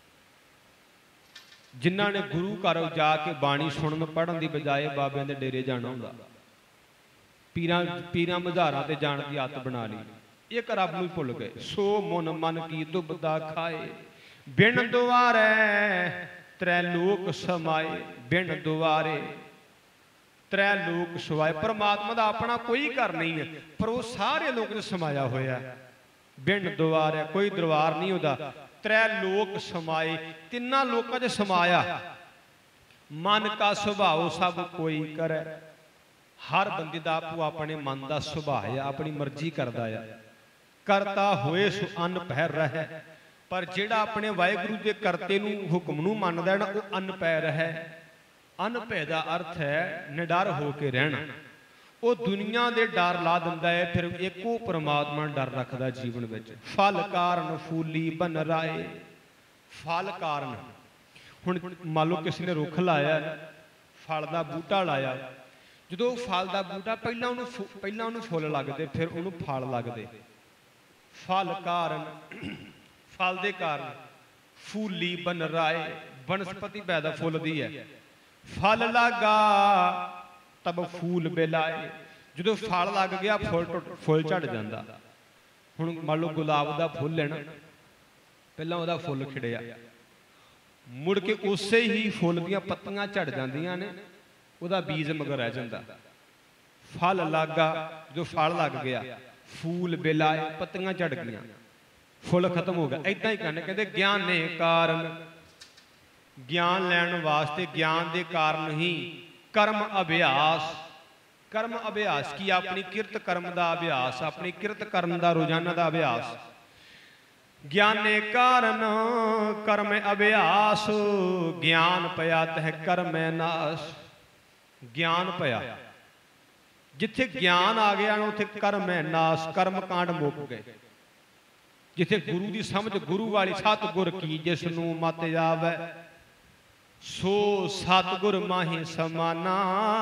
जिन्हां ने गुरु घर जाके बाणी सुणन पढ़न की बजाय बाबियां दे डेरे जाना हुंदा, पीरां पीरां मझारां ते जाण की आदत बना ली, एक रब नूं भुल गए। सो मुन मन की दुबदा खाए, बिन दुआरे त्रै लोक समाए, बिन दुआरे त्रै लोक समाए। परमात्मा का अपना कोई घर नहीं है, पर वो सारे लोग समाया होया। बिन दुआरे कोई दरबार नहीं होता, त्रै लोक समाए, तिन्ना लोकां च समाया। मन का सुभाव सब कोई करे, हर बंदे दा आपो अपने मन का सुभाव है, अपनी मर्जी करता है। करता होए सो अन्न पहर रहे, पर जिहड़ा अपने वाहिगुरू के करते नूं हुक्म नूं मनदा ना, वो अन्न पै रहे। अन्न पै दा अर्थ है निडर होके रहना। वो दुनिया दे डर ला दिंदा है, फिर एको परमात्मा डर रखदा जीवन विच। फल कारण फूली बन राए, फल कारण हुण मान लो किसी ने रुख लाया, फल का बूटा लाया, जो फल का बूटा पहला उन्होंने पहला उन्होंने फुल लगते, फिर उन्होंने फल लगते। फल कारण फल के कारण फूली बन राए, वनस्पति पैदा फुल दी है। फल लगा तब फूल बेलाए, जो फल लग गया फुल फुल झड़ जाता। हुण मान लो गुलाब का फुल है ना, पहला वह फुल खिड़िया, मुड़ के उस ही फुल दियां पत्तियां झड़ जांदियां ने, वह बीज मगर रह जाता। फल लगा, जो फल लग गया, फूल बेलाए, पत्तियां झड़ गई, फुल खत्म हो गया। इदा ही कहने कहते ज्ञान ने कारण, ज्ञान लैण वास्ते ज्ञान के कारण ही कर्म अभ्यास, कर्म अभ्यास की अपनी किरत कर्म का अभ्यास, अपनी किरत कर्म का रोजाना का अभ्यास। ज्ञान ने कारण कर्म अभ्यास, ज्ञान पया तह कर्म नाश। ज्ञान पया, जिथे ज्ञान आ गया उत्थे कर्म है नाश, कर्म कांड मुक गए। जिथे गुरु की समझ गुरु वाली सतगुर की जिसनू मत आवे, सो सतगुर माही समाना।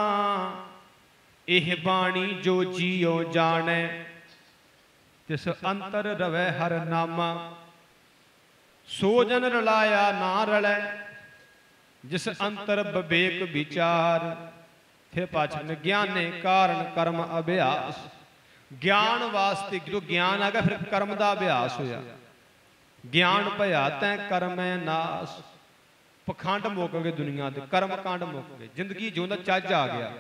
एह बाणी जो जियो जाने, तिस अंतर रवै हर नामा। सो जन रलाया ना रलै, जिस अंतर विवेक विचार। फिर पाचन ज्ञान ने कारण कर्म अभ्यास, ज्ञान वास्ते जो ज्ञान आ गया फिर कर्म का अभ्यास होया। ज्ञान भया तै कर्म नाश, पखंड मुक गए दुनिया के, कर्म कांड मुक गए, जिंदगी जिउंदा चज आ गया।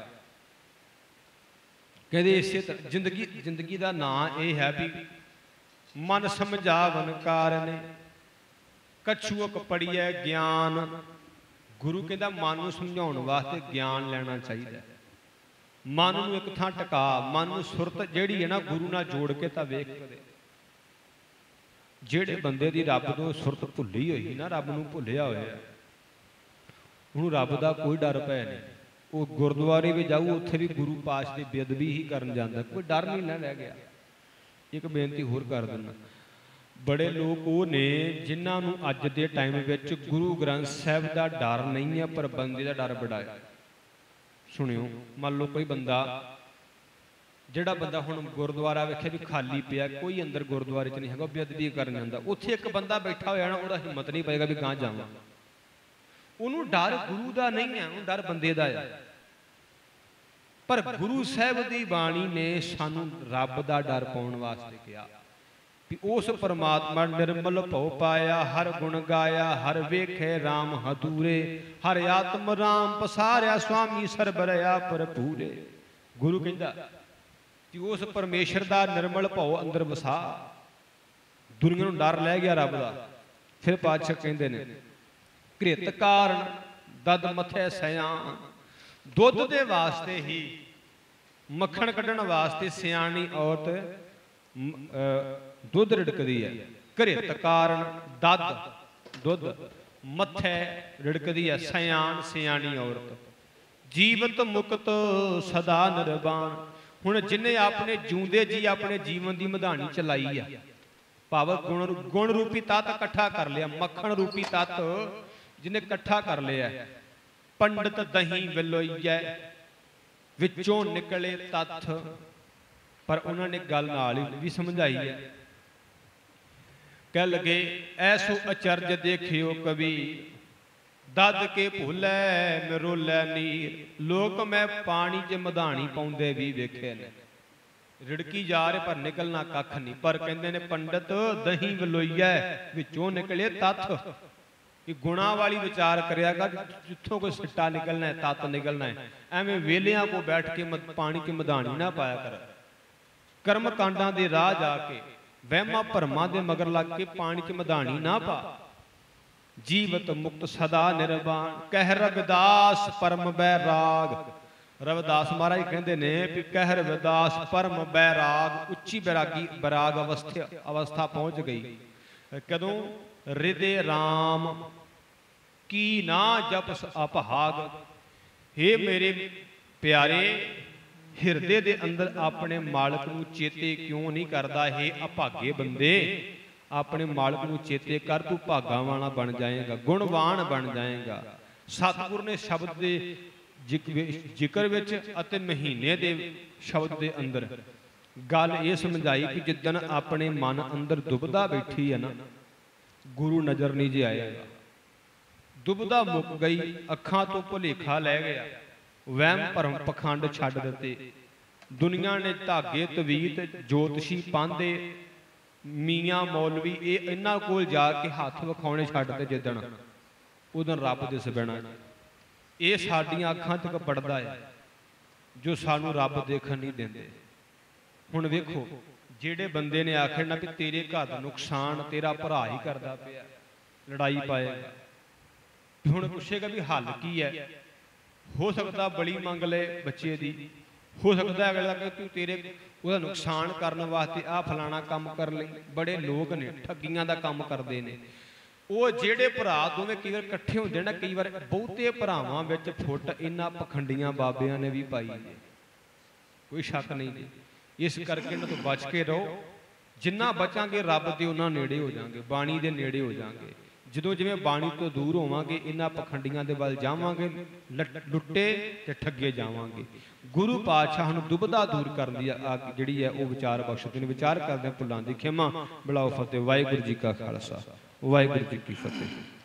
कहते इसे तरह जिंदगी जिंदगी का नाम यह है भी मन समझावन कारने, कछुअक पढ़िए ज्ञान। गुरु कहता मन को समझाने वास्ते ज्ञान लेना चाहिए। मन को एक थां टका, मन सुरत जिहड़ी है ना गुरु नाल जोड़ के तो वेख कदे। जिहड़े बंदे दी रब तो सुरत भुली हुई ना, रब नूं भुलिया होया, उहनूं रब दा कोई डर भै नहीं। वो गुरुद्वारे भी जाऊ, उत्थे भी गुरु पाश की बेअदबी ही करन जांदा, कोई डर नहीं ना रह गया। एक बेनती होर कर दिंदा, बड़े लोग वो ने जिन्होंने अज के टाइम में गुरु ग्रंथ साहब का डर नहीं है, पर बंदे का डर बड़ा है। सुनियो, मान लो कोई बंदा ਜਿਹੜਾ ਬੰਦਾ ਹੁਣ ਗੁਰਦੁਆਰਾ ਵੇਖਿਆ ਵੀ ਖਾਲੀ ਪਿਆ, ਕੋਈ ਅੰਦਰ ਗੁਰਦੁਆਰੇ 'ਚ ਨਹੀਂ ਹੈਗਾ, ਬੇਅਦਬੀ ਕਰਨ ਜਾਂਦਾ, ਉੱਥੇ ਇੱਕ ਬੰਦਾ ਬੈਠਾ ਹੋਇਆ ਨਾ, ਉਹਦਾ ਹਿੰਮਤ ਨਹੀਂ ਪਏਗਾ ਵੀ ਗਾਂ ਜਾਵਾਂ। ਉਹਨੂੰ ਡਰ ਗੁਰੂ ਦਾ ਨਹੀਂ ਹੈ, ਉਹਨੂੰ ਡਰ ਬੰਦੇ ਦਾ ਹੈ। ਪਰ ਗੁਰੂ ਸਾਹਿਬ ਦੀ ਬਾਣੀ ਨੇ ਸਾਨੂੰ ਰੱਬ ਦਾ ਡਰ ਪਾਉਣ ਵਾਸਤੇ ਕਿਹਾ ਵੀ ਉਸ ਪਰਮਾਤਮਾ ਨਿਰਮਲ ਭਉ ਪਾਇਆ, ਹਰ ਗੁਣ ਗਾਇਆ, ਹਰ ਵੇਖੇ ਰਾਮ ਹਦੂਰੇ, ਹਰ ਆਤਮ ਰਾਮ ਪਸਾਰਿਆ, ਸੁਆਮੀ ਸਰਬਰਿਆ ਭਰਪੂਰੇ। ਗੁਰੂ ਕਹਿੰਦਾ ਕਿ ਉਸ ਪਰਮੇਸ਼ਰ ਦਾ ਨਿਰਮਲ ਭਉ ਅੰਦਰ ਵਸਾ, ਦੁਨੀਆ ਨੂੰ ਡਰ ਲੈ ਗਿਆ ਰੱਬ ਦਾ। ਫਿਰ ਪਾਤਸ਼ਾਹ ਕਹਿੰਦੇ ਨੇ ਘ੍ਰਿਤ ਕਾਰਨ ਦਦ ਮੱਥੇ ਸਿਆਣ, ਦੁੱਧ ਦੇ ਵਾਸਤੇ ਹੀ, ਮੱਖਣ ਕੱਢਣ ਵਾਸਤੇ ਸਿਆਣੀ ਔਰਤ ਦੁੱਧ ਰਿੜਕਦੀ ਹੈ। ਘ੍ਰਿਤ ਕਾਰਨ ਦਦ ਦੁੱਧ, ਮੱਥੇ ਰਿੜਕਦੀ ਹੈ ਸਿਆਣ, ਸਿਆਣੀ ਔਰਤ। ਜੀਵਤ ਮੁਕਤ ਸਦਾ ਨਿਰਵਾਣ। ਹੁਣ ਜਿਹਨੇ ਆਪਣੇ ਜਿਉਂਦੇ ਜੀ ਆਪਣੇ ਜੀਵਨ ਦੀ ਮਧਾਣੀ ਚਲਾਈ ਆ, ਭਾਵ ਗੁਣ ਗੁਣ ਰੂਪੀ ਤੱਤ ਇਕੱਠਾ ਕਰ ਲਿਆ, ਮੱਖਣ ਰੂਪੀ ਤੱਤ ਜਿਹਨੇ ਇਕੱਠਾ ਕਰ ਲਿਆ। ਪੰਡਤ ਦਹੀਂ ਵਿਲੋਈਐ ਵਿੱਚੋਂ ਨਿਕਲੇ ਤੱਥ। ਪਰ ਉਹਨਾਂ ਨੇ ਗੱਲ ਨਾਲ ਹੀ ਵੀ ਸਮਝਾਈ ਹੈ। ਕਹਿ ਲਗੇ ਐਸੋ ਅਚਰਜ ਦੇਖਿਓ ਕਵੀ, ਦਦ ਕੇ ਭੁੱਲੈ ਮਰੋਲੈ ਨੀਰ। ਲੋਕ ਮੈਂ ਪਾਣੀ 'ਚ ਮਧਾਣੀ ਪਾਉਂਦੇ ਵੀ ਵੇਖੇ ਨੇ, ਰਿੜਕੀ ਜਾ ਰਹੇ ਪਰ ਨਿਕਲਣਾ ਕੱਖ ਨਹੀਂ। ਪਰ ਕਹਿੰਦੇ ਨੇ ਪੰਡਤ ਦਹੀਂ ਵਿਲੋਈਐ ਵਿੱਚੋਂ ਨਿਕਲੇ ਤੱਥ, ਕਿ ਗੁਣਾ ਵਾਲੀ ਵਿਚਾਰ ਕਰਿਆਗਾ, ਜਿੱਥੋਂ ਕੋਈ ਸਿੱਟਾ ਨਿਕਲਣਾ ਹੈ, ਤੱਤ ਨਿਕਲਣਾ ਹੈ। ਐਵੇਂ ਵੇਲਿਆਂ ਕੋ ਬੈਠ ਕੇ ਪਾਣੀ 'ਚ ਮਧਾਣੀ ਨਾ ਪਾਇਆ ਕਰ। ਕਰਮ ਕਾਂਡਾਂ ਦੇ ਰਾਹ ਜਾ ਕੇ, ਵਹਿਮਾਂ ਭਰਮਾਂ ਦੇ ਮਗਰ ਲੱਗ ਕੇ ਪਾਣੀ 'ਚ ਮਧਾਣੀ ਨਾ ਪਾ। ਜੀਵਤ ਮੁਕਤ ਸਦਾ ਨਿਰਵਾਣ, ਕਹਿ ਰਵਿਦਾਸ ਪਰਮ ਬੈਰਾਗ। ਰਵਿਦਾਸ ਮਹਾਰਾਜ ਕਹਿੰਦੇ ਨੇ ਵੀ ਕਹਿ ਰਵਿਦਾਸ ਪਰਮ ਬੈਰਾਗ, ਉੱਚੀ ਬੈਰਾਗੀ ਬੈਰਾਗ ਅਵਸਥਾ ਅਵਸਥਾ ਪਹੁੰਚ ਗਈ। ਕਦੋਂ? ਰਿਦੇ ਰਾਮ ਕੀ ਨਾ ਜਪਸ ਅਭਾਗ। ਹੇ ਮੇਰੇ ਪਿਆਰੇ, ਹਿਰਦੇ ਦੇ ਅੰਦਰ ਆਪਣੇ ਮਾਲਕ ਨੂੰ ਚੇਤੇ ਕਿਉਂ ਨਹੀਂ ਕਰਦਾ? ਹੇ ਅਭਾਗੇ ਬੰਦੇ, ਆਪਣੇ ਮਾਲਕ ਨੂੰ ਚੇਤੇ ਕਰ, ਤੂੰ ਭਾਗਾਂ ਵਾਲਾ ਬਣ ਜਾਏਗਾ, ਗੁਣਵਾਨ ਬਣ ਜਾਏਗਾ। ਸਤਿਗੁਰ ਨੇ ਸ਼ਬਦ ਦੇ ਜ਼ਿਕਰ ਵਿੱਚ ਅਤੇ ਮਹੀਨੇ ਦੇ ਸ਼ਬਦ ਦੇ ਅੰਦਰ ਗੱਲ ਇਹ ਸਮਝਾਈ ਕਿ ਜਿੱਦਣ ਆਪਣੇ ਮਨ ਅੰਦਰ ਦੁਬਦਾ ਬੈਠੀ ਹੈ ਨਾ, ਗੁਰੂ ਨਜ਼ਰ ਨਹੀਂ ਜੇ ਆਏਗਾ। ਦੁਬਦਾ ਮੁੱਕ ਗਈ, ਅੱਖਾਂ ਤੋਂ ਭੁਲੇਖਾ ਲੈ ਗਿਆ, ਵਹਿਮ ਭਰਮ ਪਖੰਡ ਛੱਡ ਦਿੱਤੇ। ਦੁਨੀਆ ਨੇ ਧਾਗੇ ਤਵੀਤ ਜੋਤਸ਼ੀ ਪਾਂਦੇ ਮੀਆਂ ਮੌਲਵੀ ਇਹ ਇਹਨਾਂ ਕੋਲ ਜਾ ਕੇ ਹੱਥ ਵਿਖਾਉਣੇ ਛੱਡ ਤੇ ਜਿੱਦਣ ਉਦੋਂ ਰੱਬ ਦਿਸ ਪੈਣਾ। ਇਹ ਸਾਡੀਆਂ ਅੱਖਾਂ ਤੱਕ ਪੜਦਾ ਹੈ ਜੋ ਸਾਨੂੰ ਰੱਬ ਦੇਖਣ ਨਹੀਂ ਦਿੰਦੇ। ਹੁਣ ਵੇਖੋ, ਜਿਹੜੇ ਬੰਦੇ ਨੇ ਆਖਿਆ ਨਾ ਵੀ ਤੇਰੇ ਘਰ ਦਾ ਨੁਕਸਾਨ ਤੇਰਾ ਭਰਾ ਹੀ ਕਰਦਾ ਪਿਆ, ਲੜਾਈ ਪਾਏਗਾ, ਹੁਣ ਪੁੱਛੇਗਾ ਵੀ ਹੱਲ ਕੀ ਹੈ? ਹੋ ਸਕਦਾ ਬਲੀ ਮੰਗ ਲੈ ਬੱਚੇ ਦੀ, ਹੋ ਸਕਦਾ ਅਗਲਾ ਕਿ ਤੂੰ ਤੇਰੇ ਉਹਦਾ ਨੁਕਸਾਨ ਕਰਨ ਵਾਸਤੇ ਆਹ ਫਲਾਣਾ ਕੰਮ ਕਰ ਲਈ। ਬੜੇ ਲੋਕ ਨੇ ਠੱਗੀਆਂ ਦਾ ਕੰਮ ਕਰਦੇ ਨੇ। ਉਹ ਜਿਹੜੇ ਭਰਾ ਦੋਵੇਂ ਕਈ ਵਾਰ ਇਕੱਠੇ ਹੁੰਦੇ ਨਾ, ਕਈ ਵਾਰ ਬਹੁਤੇ ਭਰਾਵਾਂ ਵਿੱਚ ਫੁੱਟ ਇਹਨਾਂ ਪਖੰਡੀਆਂ ਬਾਬਿਆਂ ਨੇ ਵੀ ਪਾਈ ਹੈ, ਕੋਈ ਸ਼ੱਕ ਨਹੀਂ ਜੀ। ਇਸ ਕਰਕੇ ਇਹਨਾਂ ਤੋਂ ਬਚ ਕੇ ਰਹੋ। ਜਿੰਨਾ ਬਚਾਂਗੇ ਰੱਬ ਦੇ ਉਹਨਾਂ ਨੇੜੇ ਹੋ ਜਾਵਾਂਗੇ, ਬਾਣੀ ਦੇ ਨੇੜੇ ਹੋ ਜਾਵਾਂਗੇ। ਜਦੋਂ ਜਿਵੇਂ ਬਾਣੀ ਤੋਂ ਦੂਰ ਹੋਵਾਂਗੇ, ਇਹਨਾਂ ਪਖੰਡੀਆਂ ਦੇ ਵੱਲ ਜਾਵਾਂਗੇ, ਲੁੱਟੇ ਤੇ ਠੱਗੇ ਜਾਵਾਂਗੇ। ਗੁਰੂ ਪਾਤਸ਼ਾਹ ਨੂੰ ਦੁਬਦਾ ਦੂਰ ਕਰਨ ਦੀ ਜਿਹੜੀ ਹੈ ਉਹ ਵਿਚਾਰ ਬਖਸ਼ਦੇ ਨੇ। ਵਿਚਾਰ ਕਰਦੇ ਭੁੱਲਾਂ ਦੀ ਖਿਮਾ, ਬੁਲਾਓ ਫਤਿਹ। ਵਾਹਿਗੁਰੂ ਜੀ ਕਾ ਖਾਲਸਾ, ਵਾਹਿਗੁਰੂ ਜੀ ਕੀ ਫਤਿਹ।